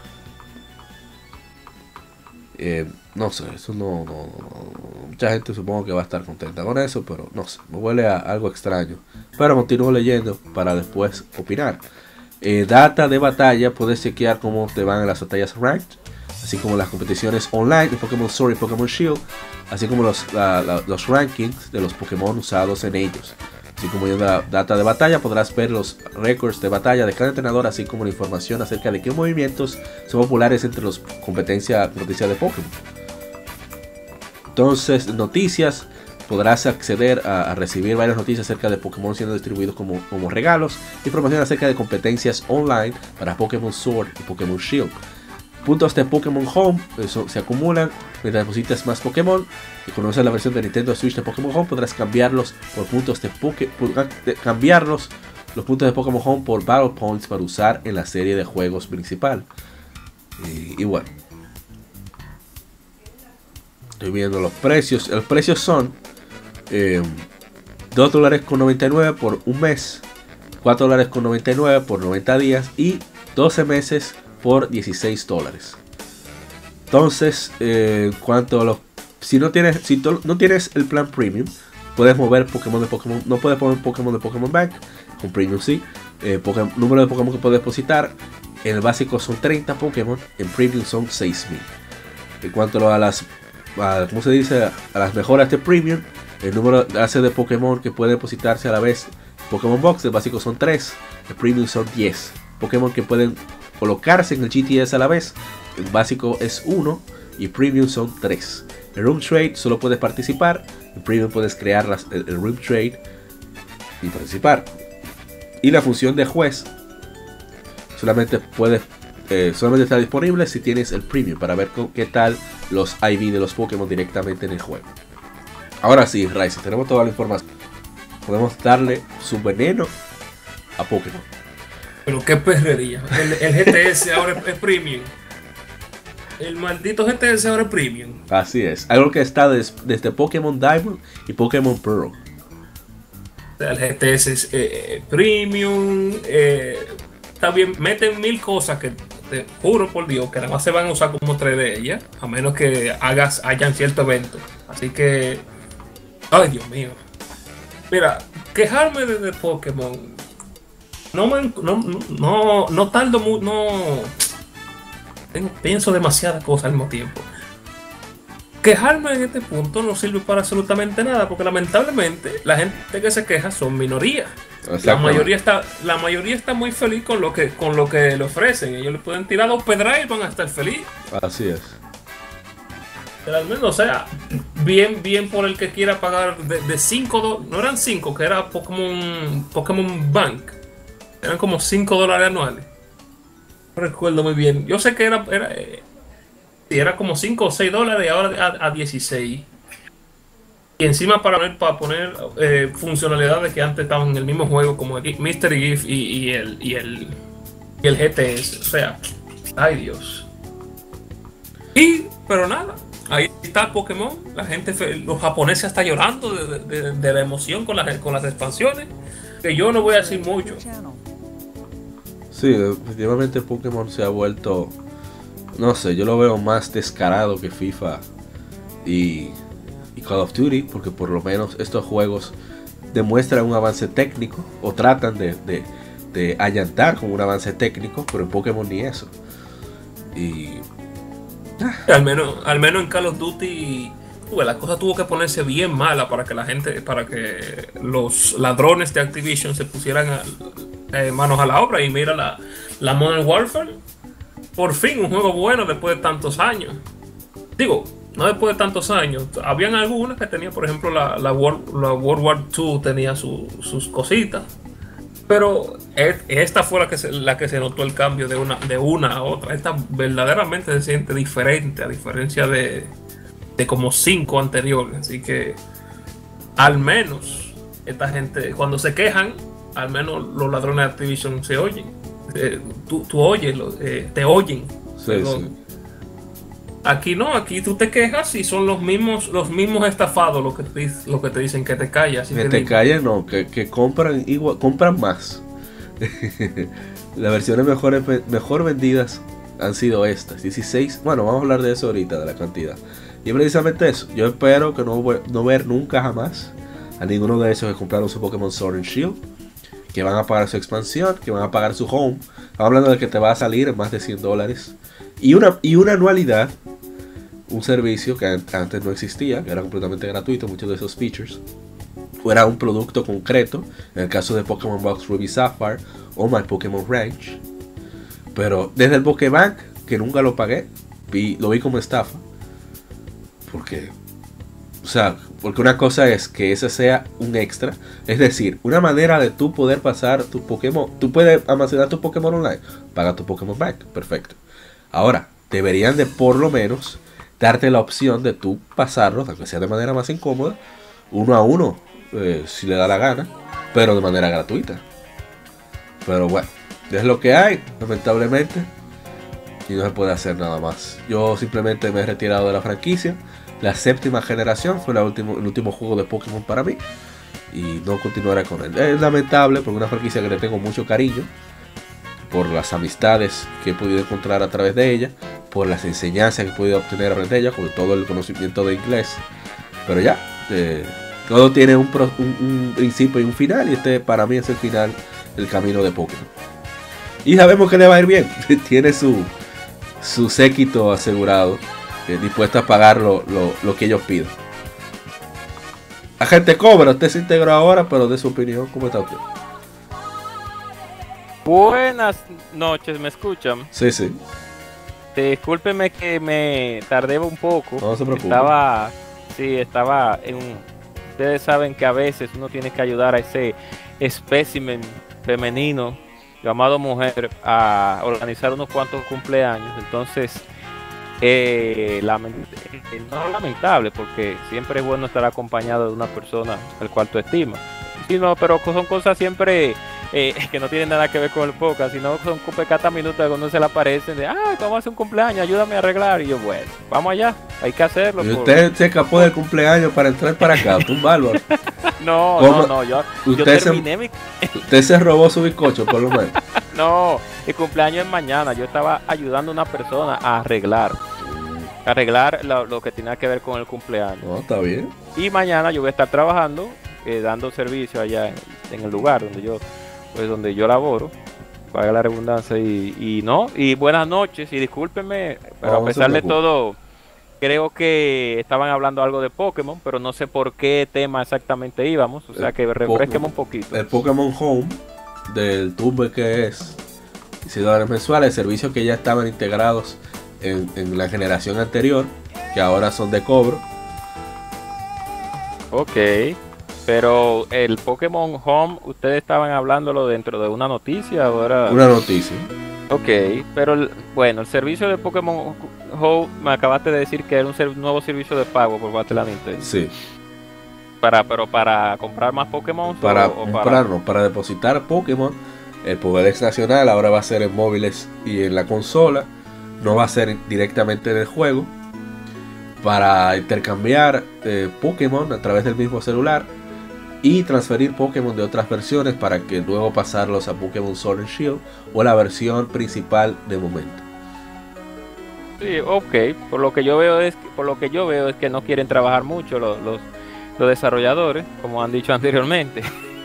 No sé, eso no. Mucha gente supongo que va a estar contenta con eso, pero no sé, me huele a algo extraño. Pero continúo leyendo para después opinar. Data de batalla, puedes chequear cómo te van en las batallas ranked, así como las competiciones online de Pokémon Sword y Pokémon Shield, así como los rankings de los Pokémon usados en ellos. Así como en la data de batalla podrás ver los récords de batalla de cada entrenador, así como la información acerca de qué movimientos son populares entre los competencias de Pokémon. Entonces, noticias, podrás acceder a recibir varias noticias acerca de Pokémon siendo distribuidos como regalos, información acerca de competencias online para Pokémon Sword y Pokémon Shield. Puntos de Pokémon Home se acumulan mientras depositas más Pokémon. Y conoces la versión de Nintendo Switch de Pokémon Home, podrás cambiarlos por puntos los puntos de Pokémon Home por Battle Points para usar en la serie de juegos principal. Y bueno, estoy viendo los precios. Los precios son $2.99 por un mes, $4.99 por 90 días y 12 meses por $16. Entonces, cuanto a los, si no tienes el plan premium, puedes mover Pokémon de Pokémon, no puedes poner Pokémon de Pokémon Bank, con premium sí. Número de Pokémon que puedes depositar, en el básico son 30 Pokémon, en premium son 6000. En cuanto a las, ¿cómo se dice? A las mejoras de Premium, el número de Pokémon que puede depositarse a la vez. Pokémon Box, el básico son 3, el Premium son 10. Pokémon que pueden colocarse en el GTS a la vez, el básico es 1 y Premium son 3. El Room Trade solo puedes participar, el Premium puedes crear el Room Trade y participar. Y la función de juez solamente está disponible si tienes el Premium para ver qué tal los IV de los Pokémon directamente en el juego. Ahora sí, Ryze, tenemos toda la información. Podemos darle su veneno a Pokémon.
Pero qué perrería. El GTS ahora es Premium. El maldito GTS ahora es Premium.
Así es. Algo que está desde Pokémon Diamond y Pokémon Pearl.
O sea, el GTS es Premium. Está bien, meten 1000 cosas que te juro por Dios que nada más se van a usar como 3 de ellas. A menos que hayan cierto evento. Así que... Ay, Dios mío. Mira, quejarme de Pokémon. No tardo mucho. Pienso demasiadas cosas al mismo tiempo. Quejarme en este punto no sirve para absolutamente nada, porque lamentablemente la gente que se queja son minoría. La mayoría está muy feliz con lo que le ofrecen. Ellos le pueden tirar 2 pedras y van a estar felices.
Así es.
Pero al menos, o sea, bien por el que quiera pagar de 5 no eran 5, que era Pokémon Bank. Eran como $5 anuales. No recuerdo muy bien. Yo sé que era como 5 o 6 dólares y ahora a 16. Y encima para poner funcionalidades que antes estaban en el mismo juego, como Mystery Gift y el GTS. O sea, ay Dios. Pero nada, ahí está Pokémon. La gente, los japoneses están llorando de la emoción con las expansiones. Que yo no voy a decir mucho.
Sí, definitivamente Pokémon se ha vuelto, no sé, yo lo veo más descarado que FIFA y Call of Duty, porque por lo menos estos juegos demuestran un avance técnico o tratan de allantar con un avance técnico, pero en Pokémon ni eso. Y
al menos en Call of Duty la cosa tuvo que ponerse bien mala para que los ladrones de Activision se pusieran manos a la obra. Y mira la Modern Warfare, por fin un juego bueno después de tantos años. Digo, no después de tantos años. Habían algunas que tenían, por ejemplo, la World War II tenía sus cositas. Pero esta fue la que se notó el cambio de una a otra. Esta verdaderamente se siente diferente, a diferencia de como 5 anteriores. Así que al menos esta gente, cuando se quejan, al menos los ladrones de Activision se oyen. Tú oyes, te oyen.
Sí, sí.
Aquí no, aquí tú te quejas y son los mismos estafados los que te dicen que te callas.
Que te calles, no, que compran igual, compran más. Las versiones mejor vendidas han sido estas, 16. Bueno, vamos a hablar de eso ahorita, de la cantidad. Y precisamente eso, yo espero que no ver nunca jamás a ninguno de esos que compraron su Pokémon Sword and Shield, que van a pagar su expansión, que van a pagar su home. Estamos hablando de que te va a salir en más de $100. Y una anualidad, un servicio que antes no existía, que era completamente gratuito, muchos de esos features. O era un producto concreto, en el caso de Pokémon Box Ruby Sapphire o My Pokémon Ranch. Pero desde el Pokébank, que nunca lo pagué, lo vi como estafa. Porque una cosa es que ese sea un extra. Es decir, una manera de tú poder pasar tu Pokémon. Tú puedes almacenar tu Pokémon online. Paga tu Pokémon Bank. Perfecto. Ahora, deberían de por lo menos darte la opción de tú pasarlos, aunque sea de manera más incómoda, 1 a 1, si le da la gana, pero de manera gratuita. Pero bueno, es lo que hay, lamentablemente. Y no se puede hacer nada más. Yo simplemente me he retirado de la franquicia. La 7ª generación fue el último juego de Pokémon para mí. Y no continuaré con él. Es lamentable porque es una franquicia que le tengo mucho cariño. Por las amistades que he podido encontrar a través de ella. Por las enseñanzas que he podido obtener a través de ella. Con todo el conocimiento de inglés. Pero ya. Todo tiene un principio y un final. Y este para mí es el final del camino de Pokémon. Y sabemos que le va a ir bien. Tiene su séquito asegurado. dispuestos a pagar lo que ellos piden. Agente Cobra, usted se integró ahora, pero de su opinión, ¿cómo está usted?
Buenas noches, ¿me escuchan?
Sí, sí.
Discúlpeme que me tardé un poco.
No se preocupe.
Estaba en un... Ustedes saben que a veces uno tiene que ayudar a ese espécimen femenino llamado mujer a organizar unos cuantos cumpleaños. Entonces, no lamentable, porque siempre es bueno estar acompañado de una persona al cual tú estimas. Sí, no, pero son cosas siempre que no tienen nada que ver con el podcast, sino son pecatas minutos cuando se le aparecen de, vamos a hacer un cumpleaños, ayúdame a arreglar. Y yo, bueno, vamos allá, hay que hacerlo.
Y usted se escapó del cumpleaños para entrar para acá, un bárbaro.
No, yo terminé
Usted se robó su bizcocho, por lo menos.
No, el cumpleaños es mañana. Yo estaba ayudando a una persona a arreglar lo que tenía que ver con el cumpleaños.
No, está bien.
Y mañana yo voy a estar trabajando, dando servicio allá en el lugar donde yo laboro, para la redundancia. Y buenas noches, y discúlpenme, pero a pesar de todo, creo que estaban hablando algo de Pokémon, pero no sé por qué tema exactamente íbamos, o sea que refresquemos un poquito.
El Pokémon Home, del tubo que es $100 mensuales, servicios que ya estaban integrados en la generación anterior, que ahora son de cobro.
Ok, pero el Pokémon Home, ¿ustedes estaban hablándolo dentro de una noticia ahora?
Una noticia.
Ok, pero bueno, el servicio de Pokémon Home, me acabaste de decir que era un nuevo servicio de pago por parte de la Nintendo.
Sí.
Pero para comprar más Pokémon
para depositar Pokémon. El Pokédex Nacional ahora va a ser en móviles y en la consola, no va a ser directamente en el juego. Para intercambiar Pokémon a través del mismo celular y transferir Pokémon de otras versiones para que luego pasarlos a Pokémon Sword and Shield o la versión principal de momento.
Sí, ok. Por lo que yo veo es que no quieren trabajar mucho los desarrolladores, como han dicho anteriormente.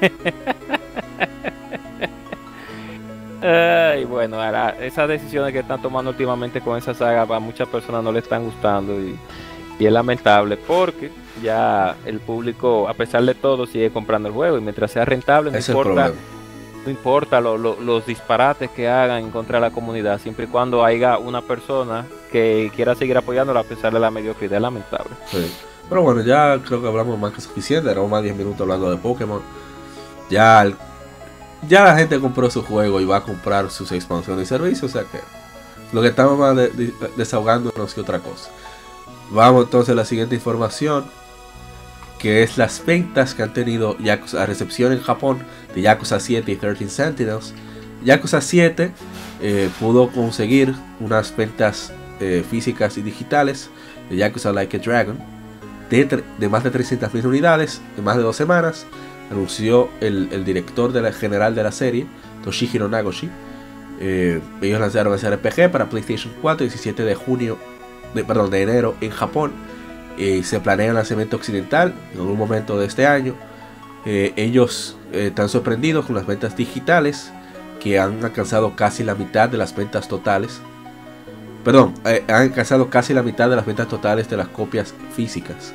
Y bueno, esas decisiones que están tomando últimamente con esa saga a muchas personas no le están gustando y es lamentable, porque ya el público, a pesar de todo, sigue comprando el juego, y mientras sea rentable no importa los disparates que hagan en contra de la comunidad, siempre y cuando haya una persona que quiera seguir apoyándola a pesar de la mediocridad. Lamentable.
Sí. Pero bueno, ya creo que hablamos más que suficiente. Éramos más 10 minutos hablando de Pokémon. Ya la gente compró su juego y va a comprar sus expansiones y servicios. O sea que lo que estamos más desahogándonos que otra cosa. Vamos entonces a la siguiente información, que es las ventas que han tenido Yakuza a recepción en Japón de Yakuza 7 y 13 Sentinels. Yakuza 7 pudo conseguir unas ventas físicas y digitales de Yakuza Like a Dragon de más de 300.000 unidades en más de 2 semanas, anunció el director general de la serie, Toshihiro Nagoshi. Ellos lanzaron ese RPG para PlayStation 4 el 17 de enero en Japón. Se planea el lanzamiento occidental en algún momento de este año. Ellos están sorprendidos con las ventas digitales, que han alcanzado casi la mitad de las ventas totales. Han alcanzado casi la mitad de las ventas totales de las copias físicas.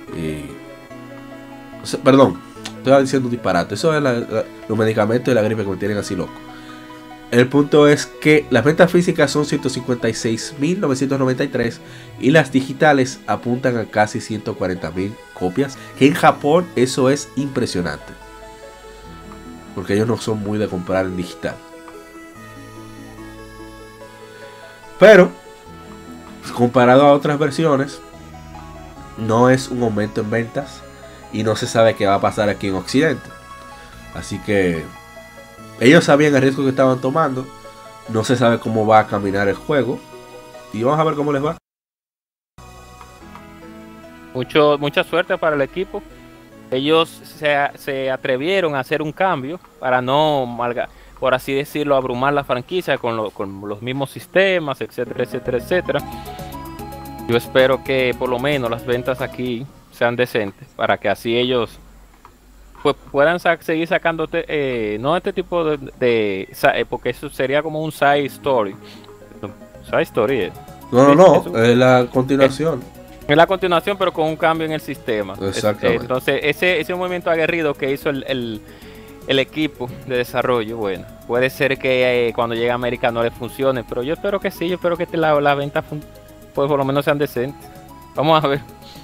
Estoy diciendo un disparate. Eso es los medicamentos de la gripe que me tienen así loco. El punto es que las ventas físicas son 156.993 y las digitales apuntan a casi 140.000 copias, que en Japón eso es impresionante, porque ellos no son muy de comprar en digital. Pero comparado a otras versiones, no es un aumento en ventas y no se sabe qué va a pasar aquí en Occidente. Así que ellos sabían el riesgo que estaban tomando. No se sabe cómo va a caminar el juego y vamos a ver cómo les va.
Mucha suerte para el equipo. Ellos se atrevieron a hacer un cambio para no, por así decirlo, abrumar la franquicia con los mismos sistemas, etcétera, etcétera, etcétera. Yo espero que por lo menos las ventas aquí sean decentes, para que así ellos pues puedan seguir sacando no este tipo de porque eso sería como un side story.
No, es la continuación.
Es la continuación, pero con un cambio en el sistema.
Exactamente.
Entonces, ese movimiento aguerrido que hizo el equipo de desarrollo, bueno, puede ser que cuando llegue a América no le funcione, pero yo espero que sí, yo espero que la venta pues por lo menos sean decentes. Vamos a ver.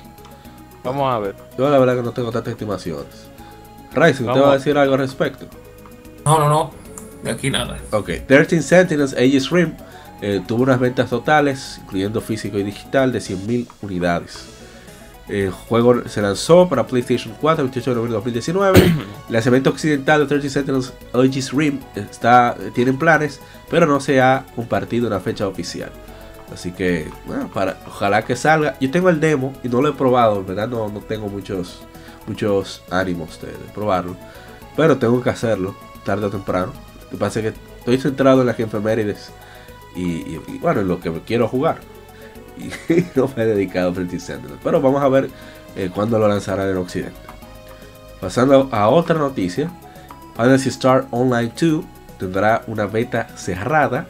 Yo la verdad que no tengo tantas estimaciones. Ryzen, ¿usted va a decir algo al respecto?
No, de aquí nada.
Ok, 13 Sentinels Aegis Rim tuvo unas ventas totales, incluyendo físico y digital, de 100.000 unidades. El juego se lanzó para PlayStation 4 el 28 de noviembre de 2019. El lanzamiento occidental de 13 Sentinels Aegis Rim tienen planes, pero no se ha compartido una fecha oficial. Así que, bueno, ojalá que salga. Yo tengo el demo y no lo he probado, en verdad no tengo muchos ánimos de probarlo. Pero tengo que hacerlo, tarde o temprano. Lo que pasa es que estoy centrado en las efemérides y bueno, en lo que quiero jugar. Y no me he dedicado a 13 Sentinels. Pero vamos a ver cuándo lo lanzarán en Occidente. Pasando a otra noticia, Phantasy Star Online 2 tendrá una beta cerrada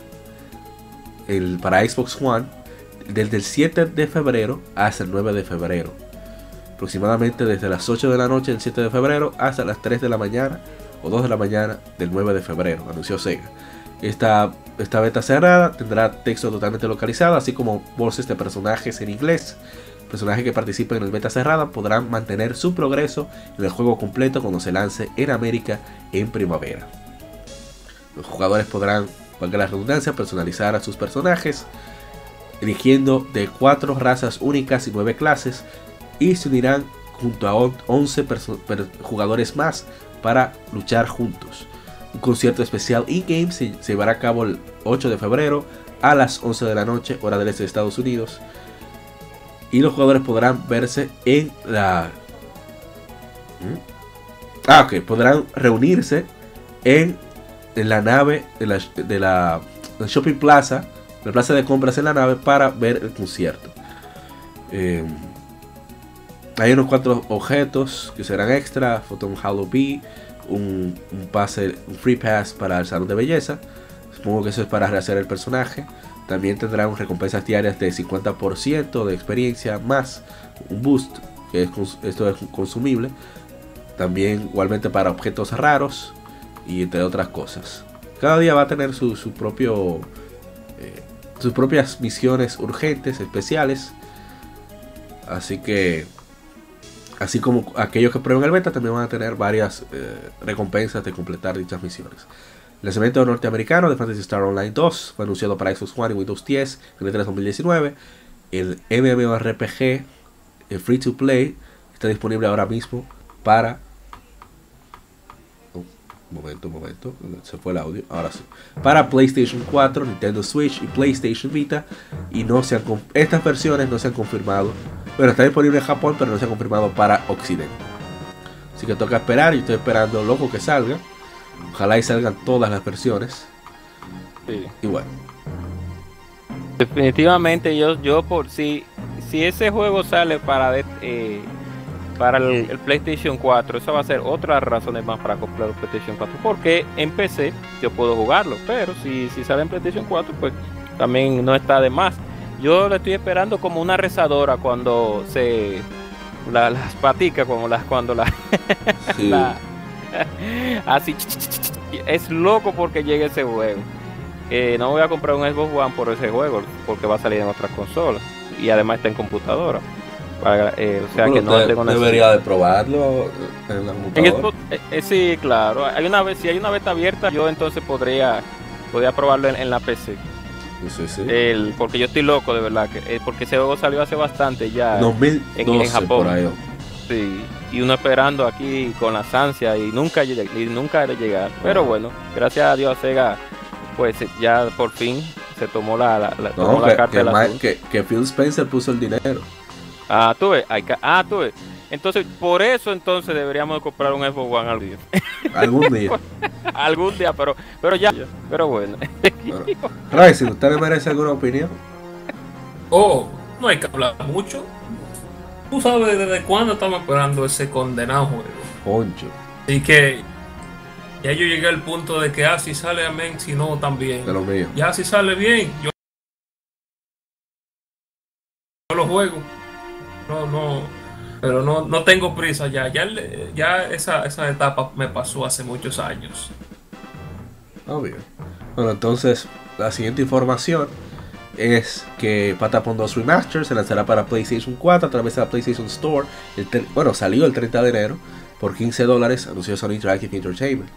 para Xbox One desde el 7 de febrero hasta el 9 de febrero. Aproximadamente desde las 8 de la noche del 7 de febrero hasta las 3 de la mañana o 2 de la mañana del 9 de febrero, anunció Sega. Esta beta cerrada tendrá texto totalmente localizado, así como voces de personajes en inglés. Personajes que participen en el beta cerrada podrán mantener su progreso en el juego completo cuando se lance en América en primavera. Los jugadores podrán, valga la redundancia, personalizar a sus personajes, eligiendo de 4 razas únicas y 9 clases, y se unirán junto a 11 jugadores más para luchar juntos. Un concierto especial in-game se llevará a cabo el 8 de febrero a las 11 de la noche, hora del este de Estados Unidos. Y los jugadores podrán verse en la... podrán reunirse en la nave de la Shopping Plaza, la plaza de compras en la nave, para ver el concierto. Hay unos 4 objetos que serán extra: Photon Halo B, un free pass para el salón de belleza. Supongo que eso es para rehacer el personaje. También tendrán recompensas diarias de 50% de experiencia, más un boost, que esto es consumible. También igualmente para objetos raros y entre otras cosas. Cada día va a tener sus propias misiones urgentes, especiales. Así que, así como aquellos que prueben el beta, también van a tener varias recompensas de completar dichas misiones. El lanzamiento norteamericano de Phantasy Star Online 2 fue anunciado para Xbox One y Windows 10 en el 3 de 2019. El MMORPG Free to Play está disponible ahora mismo para... Momento, se fue el audio, ahora sí. Para PlayStation 4, Nintendo Switch y PlayStation Vita. Y estas versiones no se han confirmado. Bueno, está disponible en Japón, pero no se ha confirmado para Occidente. Así que toca esperar. Y estoy esperando loco que salga. Ojalá y salgan todas las versiones.
Sí.
Y bueno,
definitivamente yo por si ese juego sale para el PlayStation 4, esa va a ser otra razones más para comprar el PlayStation 4, porque en PC yo puedo jugarlo, pero si sale en PlayStation 4, pues también no está de más. Yo le estoy esperando como una rezadora cuando las paticas, cuando
sí.
Así es loco porque llegue ese juego. No voy a comprar un Xbox One por ese juego, porque va a salir en otras consolas y además está en computadora. O sea que no tengo
debería de probarlo en la computadora.
Sí, claro. Si hay una beta abierta, yo entonces podría probarlo en la PC.
Sí.
Porque yo estoy loco, de verdad, porque ese juego salió hace bastante ya
2012,
en Japón.
Por ahí.
Sí, y uno esperando aquí con las ansias y nunca de llegar. Pero bueno, gracias a Dios Sega, pues ya por fin se tomó la carta del asunto.
Que Phil Spencer puso el dinero.
Tú ves. Entonces, por eso deberíamos comprar un Xbox One algún día. Algún día, pero bueno.
Ryzen, ¿usted le merece alguna opinión?
No hay que hablar mucho. Tú sabes desde cuándo estamos esperando ese condenado juego.
Poncho.
Así que ya yo llegué al punto de que si sale amén, si no también.
De lo mío.
Ya si sale bien, yo juego. Pero no tengo prisa ya. Ya esa etapa me pasó hace muchos años.
Obvio. Bueno, entonces la siguiente información es que Patapon 2 Remastered se lanzará para PlayStation 4 a través de la PlayStation Store. Salió el 30 de enero por $15, anunció Sony Interactive Entertainment.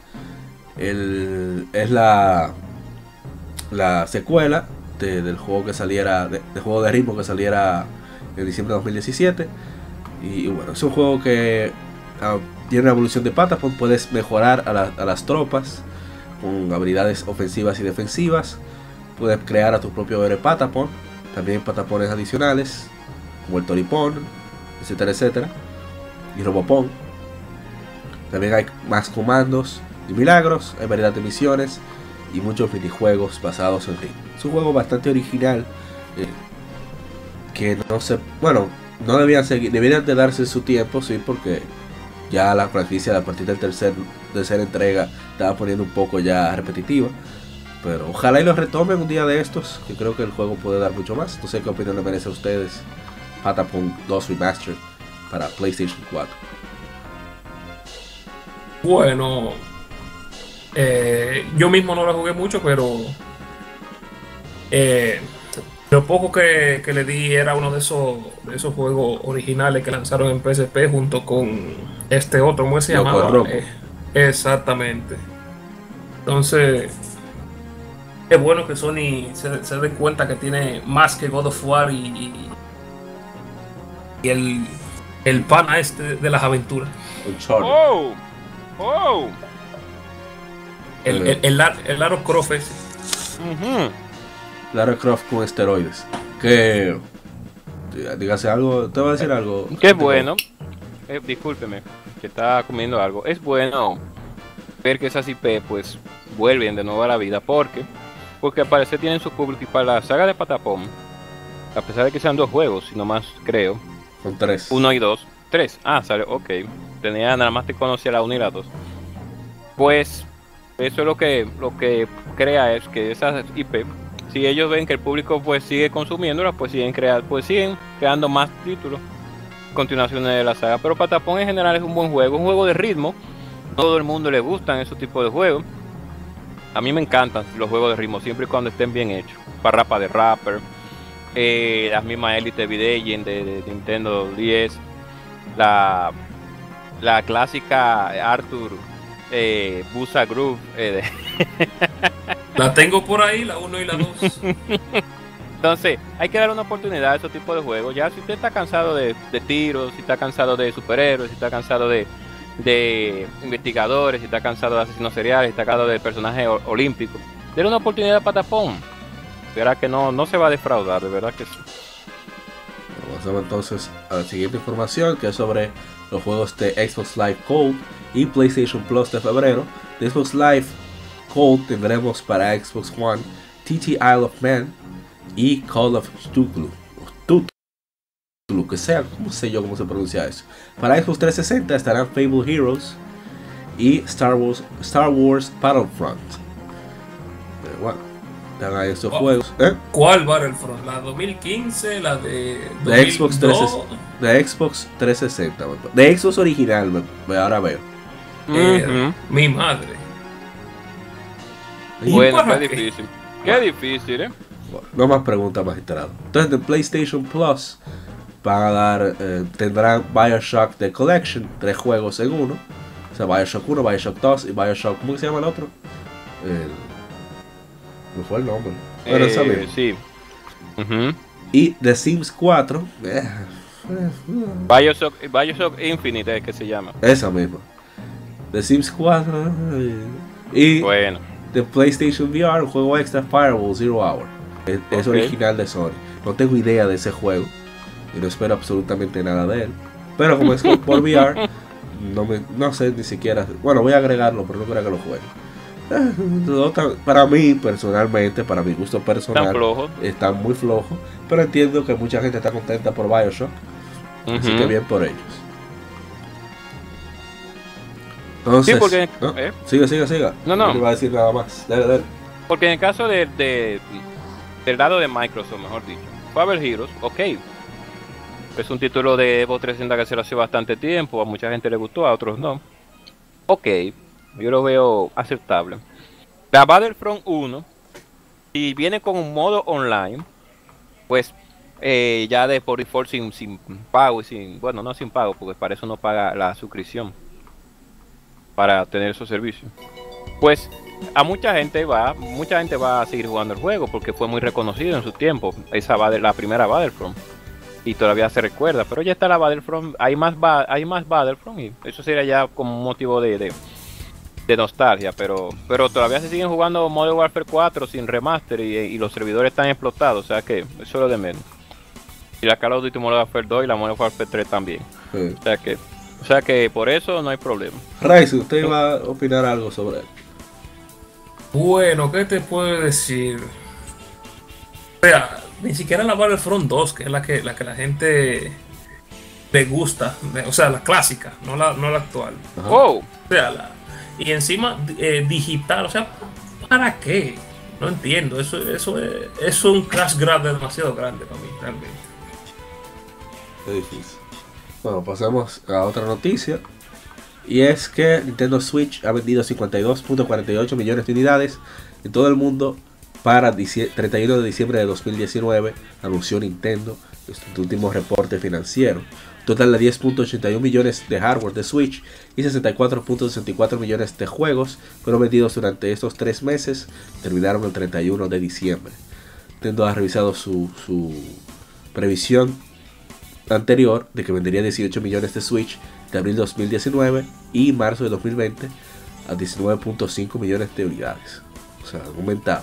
Es la secuela del juego que saliera, de juego de ritmo que saliera en diciembre de 2017. Y bueno, es un juego que tiene una evolución de Patapon. Puedes mejorar a las tropas con habilidades ofensivas y defensivas. Puedes crear a tu propio héroe Patapon. También Patapones adicionales como el Toripon, etcétera, etcétera. Y Robopon. También hay más comandos y milagros. Hay variedad de misiones y muchos minijuegos basados en ritmo. Es un juego bastante original que no deberían de darse su tiempo, sí, porque ya la franquicia a partir del tercera entrega estaba poniendo un poco ya repetitiva. Pero ojalá y lo retomen un día de estos, que creo que el juego puede dar mucho más. No sé qué opinión les merece a ustedes Patapon 2 Remastered para PlayStation 4.
Bueno, yo mismo no lo jugué mucho, pero lo poco que le di era uno de esos juegos originales que lanzaron en PSP junto con este otro, ¿cómo se llamaba? Exactamente. Entonces, es bueno que Sony se dé cuenta que tiene más que God of War y el pana de las aventuras. El Lara Croft ese.
Lara Croft con esteroides. Que dígase algo, te voy a decir algo.
Qué bueno. Discúlpeme, que estaba comiendo algo. Es bueno ver que esas IP pues vuelven de nuevo a la vida. Porque al parecer tienen su público. Y para la saga de Patapon, a pesar de que sean 2 juegos, si no más creo.
Son 3.
1 y 2. 3. Sale, ok. Nada más te conocía la 1 y la 2. Pues eso es lo que crea es que esas IP, si ellos ven que el público pues sigue consumiéndolas, pues siguen creando más títulos, continuaciones de la saga. Pero Patapon en general es un buen juego, un juego de ritmo. Todo el mundo le gustan esos tipos de juegos. A mí me encantan los juegos de ritmo, siempre y cuando estén bien hechos. Parrapa de Rapper, las mismas Elite Beat de Nintendo 10, la clásica Arthur Busa Groove.
La tengo por ahí, la 1 y la 2.
Entonces, hay que darle una oportunidad a esos tipos de juegos. Ya si usted está cansado de tiros, si está cansado de superhéroes, si está cansado de investigadores, si está cansado de asesinos seriales, si está cansado de personajes olímpicos, denle una oportunidad a Patapon. Verá que no se va a defraudar, de verdad que sí.
Pasamos entonces a la siguiente información, que es sobre los juegos de Xbox Live Gold y PlayStation Plus de febrero. De Xbox Live Gold tendremos para Xbox One TT Isle of Man y Call of Cthulhu, que sea, no sé yo cómo se pronuncia eso. Para Xbox 360 estarán Fable Heroes y Star Wars Battlefront. Bueno, están ahí estos juegos.
¿Cuál Battlefront? ¿La 2015? ¿La de
Xbox 360? De Xbox 360. De Xbox original, ahora veo.
Mi madre.
Bueno, qué difícil. Qué difícil,
Bueno, no más preguntas, magistrado. Entonces, de PlayStation Plus van a dar, tendrán BioShock The Collection, 3 juegos en uno. O sea, BioShock 1, BioShock 2 y BioShock, ¿cómo se llama el otro? ¿Me fue el nombre? Bueno,
sí.
Y The Sims 4.
BioShock Infinite es que se llama.
Esa misma. The Sims 4. Y
bueno,
de PlayStation VR, un juego extra, Firewall Zero Hour. Es original de Sony. No tengo idea de ese juego y no espero absolutamente nada de él. Pero como es por VR, no sé ni siquiera. Bueno, voy a agregarlo, pero no creo que lo juegue. Para mí, personalmente, para mi gusto personal, están muy flojos. Pero entiendo que mucha gente está contenta por BioShock. Así que bien por ellos. Entonces,
sí, porque,
¿no? Siga. No iba a decir nada más. Dale.
Porque en el caso del lado de Microsoft, mejor dicho, Fable Heroes, ok. Es un título de Evo 360 que se lo hace bastante tiempo, a mucha gente le gustó, a otros no. Ok, yo lo veo aceptable. La Battlefront 1, si viene con un modo online, pues ya de por default sin pago y bueno, no sin pago, porque para eso no paga la suscripción para tener esos servicios. Pues a mucha gente va a seguir jugando el juego porque fue muy reconocido en su tiempo, la primera Battlefront, y todavía se recuerda, pero ya está la Battlefront, hay más Battlefront y eso sería ya como un motivo de nostalgia, pero todavía se siguen jugando Modern Warfare 4 sin remaster y los servidores están explotados, o sea que eso es lo de menos. Y la Call of Duty Modern Warfare 2 y la Modern Warfare 3 también.
Sí.
O sea que por eso no hay problema.
Raiz, ¿usted va a opinar algo sobre él?
Bueno, ¿qué te puedo decir? O sea, ni siquiera la Battlefront 2, que es la que la gente le gusta, o sea, la clásica, no la actual.
Ajá.
¡Oh!
O sea, y encima digital, o sea, ¿para qué? No entiendo, eso es un crash grab demasiado grande para mí, realmente.
Es difícil. Bueno, pasamos a otra noticia. Y es que Nintendo Switch ha vendido 52.48 millones de unidades en todo el mundo para 31 de diciembre de 2019, anunció Nintendo en su último reporte financiero. Total de 10.81 millones de hardware de Switch y 64.64 millones de juegos fueron vendidos durante estos 3 meses, terminaron el 31 de diciembre. Nintendo ha revisado su previsión anterior de que vendería 18 millones de Switch de abril de 2019 y marzo de 2020 a 19.5 millones de unidades. O sea, han aumentado.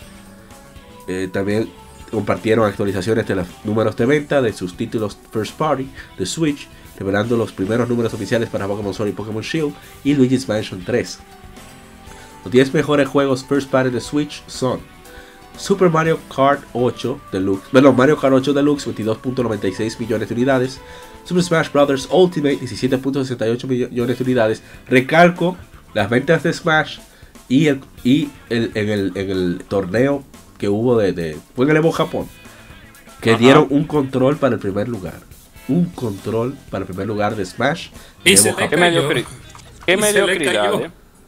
También compartieron actualizaciones de los números de venta de sus títulos First Party de Switch, revelando los primeros números oficiales para Pokémon Sword y Pokémon Shield y Luigi's Mansion 3. Los 10 mejores juegos First Party de Switch son Super Mario Kart 8 Deluxe, Mario Kart 8 Deluxe 22.96 millones de unidades, Super Smash Bros. Ultimate 17.68 millones de unidades. Recalco las ventas de Smash y en el torneo que hubo fue en el Evo Japón, que
Ajá.
dieron un control para el primer lugar. Un control para el primer lugar de Smash.
Y
de
se
Evo
le
Japón.
Qué
Y se le
mediocridad,
cayó.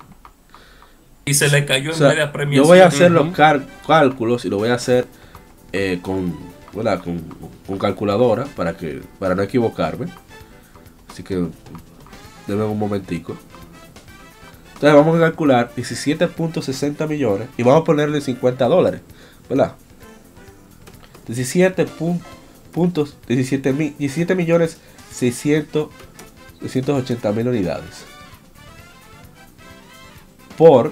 Y se le cayó
O sea,
en media premiación.
yo voy a hacer los cálculos y lo voy a hacer con calculadora para no equivocarme. Así que denme un momentico. Entonces vamos a calcular 17.60 millones y vamos a ponerle $50, ¿verdad? 17 millones 680 mil unidades por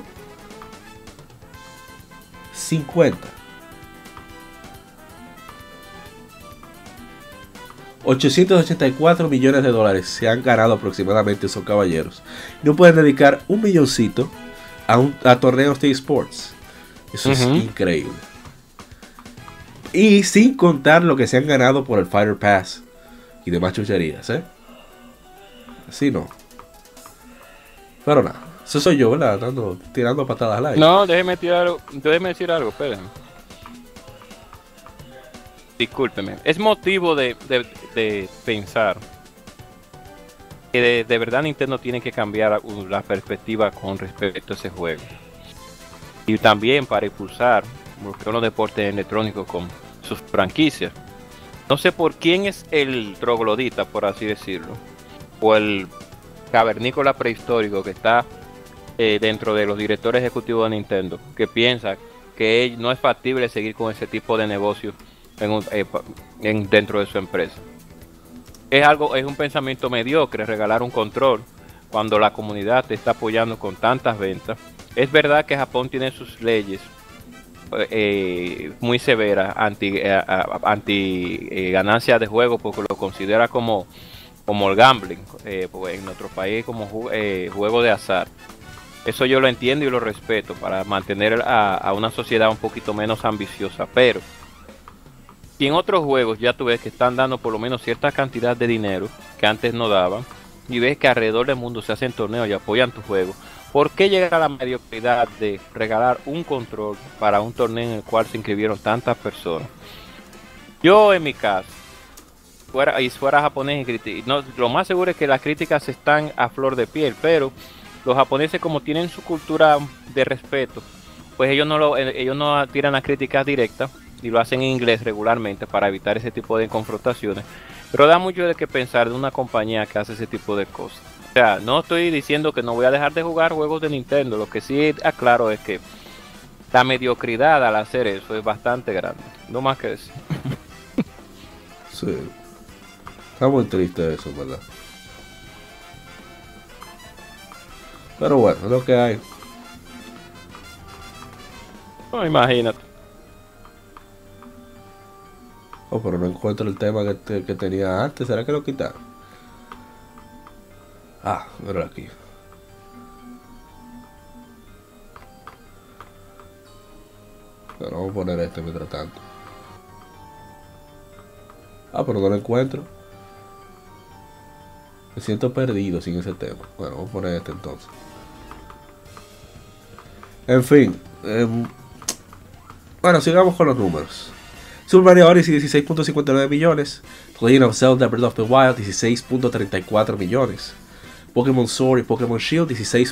50. 884 millones de dólares se han ganado aproximadamente esos caballeros. No pueden dedicar un milloncito a torneos de esports. Eso es increíble. Y sin contar lo que se han ganado por el Fighter Pass y demás chucherías, ¿eh? Así no. Pero nada, eso soy yo, ¿verdad? Tirando patadas al aire.
No, déjeme decir algo, espérenme. Discúlpeme. Es motivo de pensar que de verdad Nintendo tiene que cambiar la perspectiva con respecto a ese juego. Y también para impulsar los deportes electrónicos con sus franquicias. No sé por quién es el troglodita, por así decirlo, o el cavernícola prehistórico que está dentro de los directores ejecutivos de Nintendo, que piensa que no es factible seguir con ese tipo de negocio dentro de su empresa. Es un pensamiento mediocre regalar un control cuando la comunidad te está apoyando con tantas ventas. Es verdad que Japón tiene sus leyes muy severas anti ganancias de juego, porque lo considera como el gambling, en nuestro país como juego de azar. Eso yo lo entiendo y lo respeto para mantener a una sociedad un poquito menos ambiciosa, pero si en otros juegos ya tú ves que están dando por lo menos cierta cantidad de dinero que antes no daban, y ves que alrededor del mundo se hacen torneos y apoyan tu juego, ¿por qué llegar a la mediocridad de regalar un control para un torneo en el cual se inscribieron tantas personas? Yo en mi caso, fuera japonés no, lo más seguro es que las críticas están a flor de piel, pero los japoneses, como tienen su cultura de respeto, pues ellos no tiran las críticas directas y lo hacen en inglés regularmente para evitar ese tipo de confrontaciones. Pero da mucho de qué pensar de una compañía que hace ese tipo de cosas. O sea, no estoy diciendo que no voy a dejar de jugar juegos de Nintendo, lo que sí aclaro es que la mediocridad al hacer eso es bastante grande, no más que decir.
Sí. Está muy triste eso, ¿verdad? Pero bueno, es lo que hay.
No, imagínate.
Oh, pero no encuentro el tema que tenía antes. ¿Será que lo quitaron? Ah, mira aquí. Bueno, vamos a poner este mientras tanto. Ah, pero no lo encuentro. Me siento perdido sin ese tema. Bueno, vamos a poner este entonces. En fin. Bueno, sigamos con los números. Super Mario Odyssey 16.59 millones. The Legend of Zelda Breath of the Wild 16.34 millones. Pokémon Sword y Pokémon Shield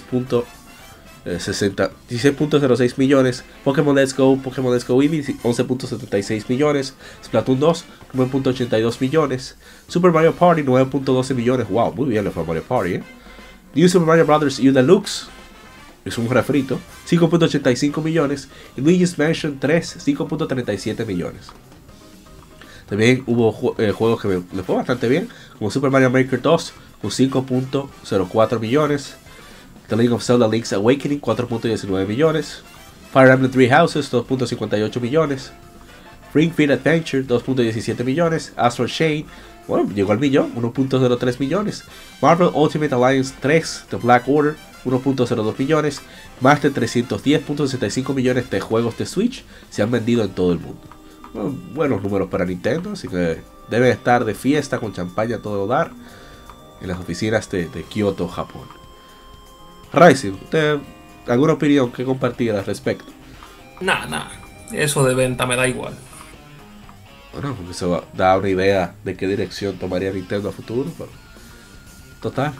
16.06 millones. Pokémon Let's Go Eevee 11.76 millones. Splatoon 2 9.82 millones. Super Mario Party 9.12 millones. Wow, muy bien le fue a Mario Party, New Super Mario Bros. U Deluxe es un refrito, 5.85 millones. Y Luigi's Mansion 3 5.37 millones. También hubo juegos que le fue bastante bien, como Super Mario Maker 2 con 5.04 millones. The Legend of Zelda Link's Awakening 4.19 millones. Fire Emblem Three Houses 2.58 millones. Ring Fit Adventure 2.17 millones. Astral Chain, bueno, llegó al millón, 1.03 millones. Marvel Ultimate Alliance 3 The Black Order 1.02 millones. Más de 310.65 millones de juegos de Switch se han vendido en todo el mundo. Bueno, buenos números para Nintendo, así que debe estar de fiesta con champaña a todo dar en las oficinas de Kyoto, Japón. Rising, ¿usted alguna opinión que compartir al respecto?
Nada, eso de venta me da igual.
Bueno, porque eso da una idea de qué dirección tomaría Nintendo a futuro, pero total.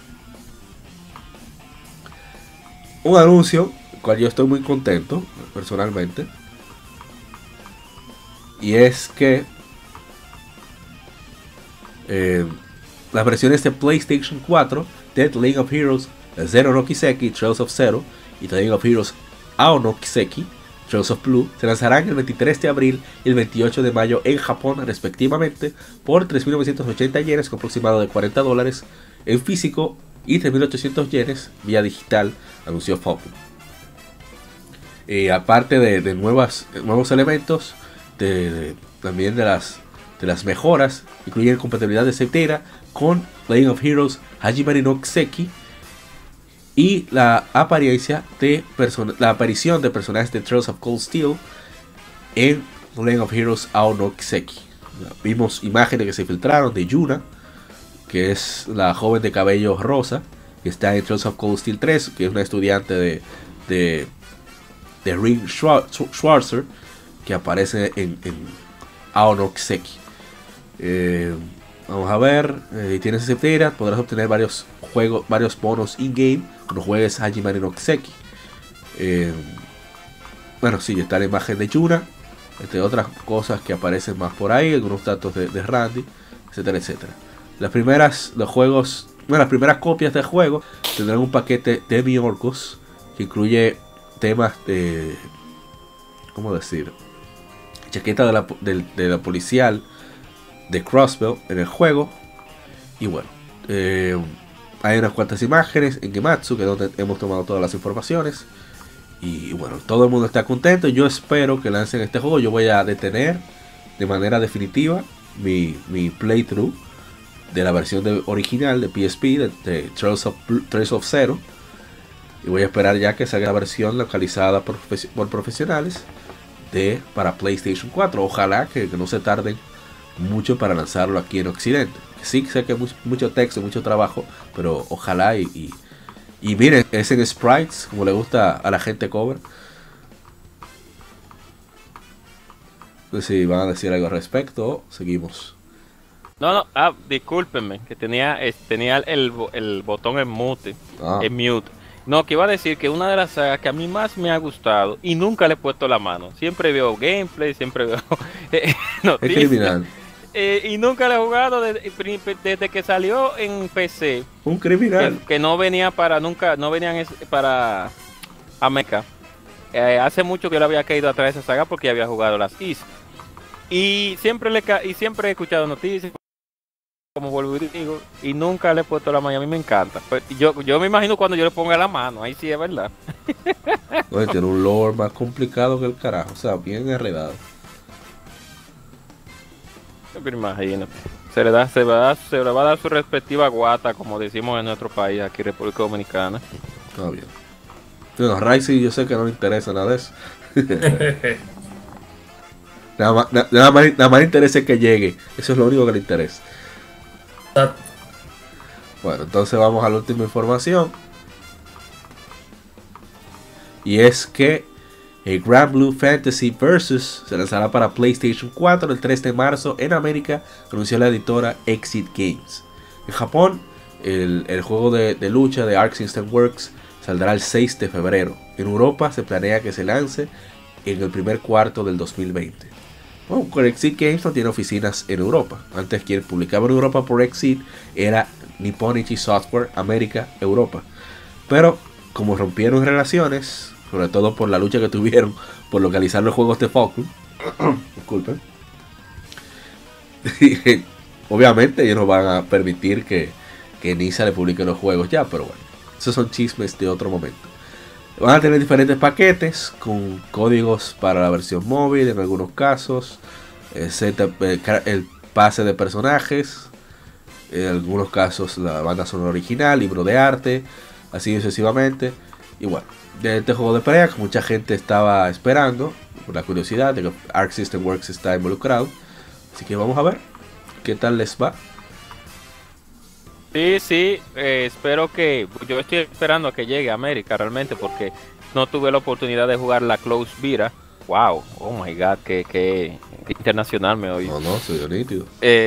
Un anuncio, el cual yo estoy muy contento, personalmente, y es que las versiones de PlayStation 4 de The League of Heroes Zero no Kiseki, Trails of Zero y The League of Heroes Ao no Kiseki, Trails of Blue se lanzarán el 23 de abril y el 28 de mayo en Japón respectivamente por 3.980 yenes, con aproximado de $40 en físico, y 3.800 yenes vía digital, anunció Falcon. Aparte de nuevos elementos, también de las mejoras, incluyen compatibilidad de Zetera con Legend of Heroes Hajimari no Kiseki y la aparición de personajes de Trails of Cold Steel en Legend of Heroes Ao no Kiseki. Vimos imágenes que se filtraron de Yuna, que es la joven de cabello rosa, que está en Trails of Cold Steel 3, que es una estudiante de Ring Schwarzer, que aparece en Ao no Kiseki. Vamos a ver, tienes Zetera, podrás obtener varios bonos in-game cuando juegues Hajimari no Kiseki. Bueno, sí, está la imagen de Yuna, entre otras cosas que aparecen más por ahí, algunos datos de Randy, etcétera, etcétera. Las primeras copias del juego tendrán un paquete de Miorcos que incluye temas de, ¿cómo decir?, chaqueta de la policial de Crossbell en el juego. Y bueno, hay unas cuantas imágenes en Gematsu, que es donde hemos tomado todas las informaciones. Y bueno, todo el mundo está contento. Yo espero que lancen este juego. Yo voy a detener de manera definitiva mi playthrough de la versión original de PSP de Trails of Zero, y voy a esperar ya que salga la versión localizada por profesionales para PlayStation 4. Ojalá que no se tarden mucho para lanzarlo aquí en Occidente. Sí, sé que es mucho texto, mucho trabajo, pero ojalá y miren, es en sprites, como le gusta a la gente cover. No sé si van a decir algo al respecto o seguimos.
No, discúlpenme, que tenía el botón en mute, en mute. No, que iba a decir que una de las sagas que a mí más me ha gustado y nunca le he puesto la mano. Siempre veo gameplay, siempre veo noticias.
Es criminal.
Y nunca le he jugado desde que salió en PC.
Un criminal.
Que no venía no venían para América. Hace mucho que yo le había caído atrás de esa saga porque ya había jugado las East. Y siempre he escuchado noticias, como vuelvo y digo, y nunca le he puesto la mano. A mí me encanta. Pues yo me imagino cuando yo le ponga la mano, ahí sí es verdad.
Oye, tiene un lore más complicado que el carajo, o sea, bien enredado.
Pero imagínate, se le va a dar su respectiva guata, como decimos en nuestro país, aquí República Dominicana.
Está bien. Bueno, Ryzen yo sé que no le interesa nada de eso. nada más le interesa que llegue. Eso es lo único que le interesa. Bueno, entonces vamos a la última información. Y es que el Grand Blue Fantasy Versus se lanzará para PlayStation 4 el 3 de marzo en América, anunció la editora Exit Games. En Japón, el juego de lucha de Arc System Works saldrá el 6 de febrero. En Europa se planea que se lance en el primer cuarto del 2020. Bueno, con Exit Games no tiene oficinas en Europa. Antes quien publicaba en Europa por Exit era Nipponichi Software América Europa. Pero como rompieron relaciones, sobre todo por la lucha que tuvieron por localizar los juegos de Falcon, disculpen, obviamente ellos no van a permitir que Nisa le publique los juegos ya, pero bueno, esos son chismes de otro momento. Van a tener diferentes paquetes con códigos para la versión móvil en algunos casos, el pase de personajes, en algunos casos la banda sonora original, libro de arte, así sucesivamente. Y bueno, de este juego de pelea que mucha gente estaba esperando, por la curiosidad de que Arc System Works está involucrado. Así que vamos a ver qué tal les va.
Sí, espero que... Yo estoy esperando a que llegue a América realmente porque no tuve la oportunidad de jugar la Close Beta. Wow, oh my god, que internacional me oí.
No, se dio nítido.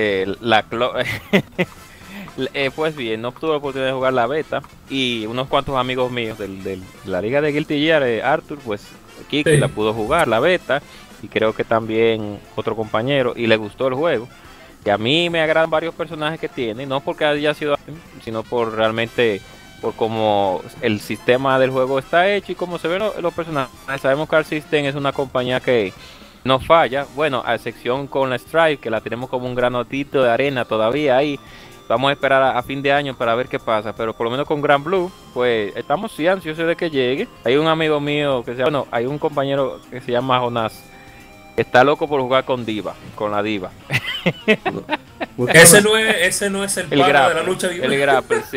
Pues bien, no tuve la oportunidad de jugar la beta y unos cuantos amigos míos de la liga de Guilty Gear, Arthur, pues Kiki sí la pudo jugar la beta y creo que también otro compañero y le gustó el juego. Y a mí me agradan varios personajes que tiene, no porque haya sido, sino por realmente por cómo el sistema del juego está hecho y cómo se ven los personajes. Sabemos que Arc System es una compañía que no falla, bueno, a excepción con la Stripe, que la tenemos como un granotito de arena todavía ahí. Vamos a esperar a fin de año para ver qué pasa, pero por lo menos con Grand Blue, pues estamos sí ansiosos de que llegue. Hay un amigo mío hay un compañero que se llama Jonás, que está loco por jugar con la Diva.
Ese no es el grapple, de la lucha libre.
El grapple, sí.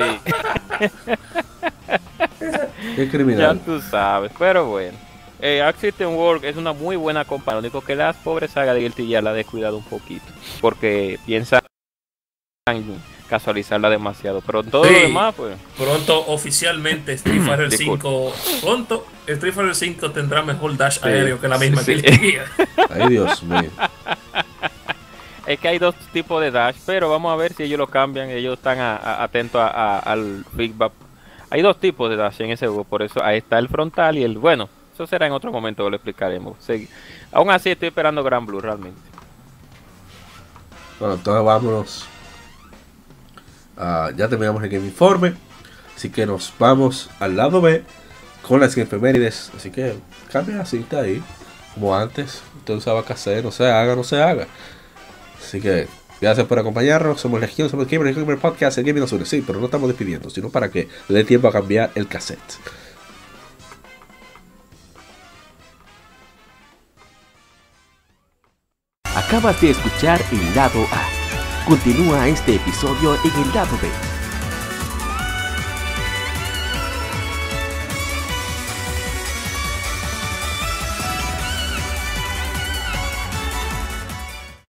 Qué criminal.
Ya tú sabes, pero bueno. Arc System Works es una muy buena compañía. Lo único que las pobres sagas de Guilty Gear la ha descuidado un poquito, porque piensan casualizarla demasiado, pero todo lo demás pues
pronto oficialmente Street Fighter 5 Street Fighter 5 tendrá mejor dash aéreo que la misma Guilty Gear.
Ay, Dios mío.
Es que hay dos tipos de dash, pero vamos a ver si ellos lo cambian. Ellos están atentos al feedback. Hay dos tipos de dash en ese juego, por eso ahí está el frontal y el bueno. Eso será en otro momento, lo explicaremos. Aún así estoy esperando Grand Blue realmente.
Bueno, entonces vámonos. Ya terminamos el Game Informe, así que nos vamos al lado B con las efemérides. Así que cambia la cinta ahí, como antes. Usted usaba cassette, no se haga. Así que gracias por acompañarnos. Somos Legión, somos el Gamer Podcast, el Gaming nos une. Sí, pero no estamos despidiendo, sino para que le dé tiempo a cambiar el cassette.
Acabas de escuchar el lado A. Continúa este episodio en el lado B.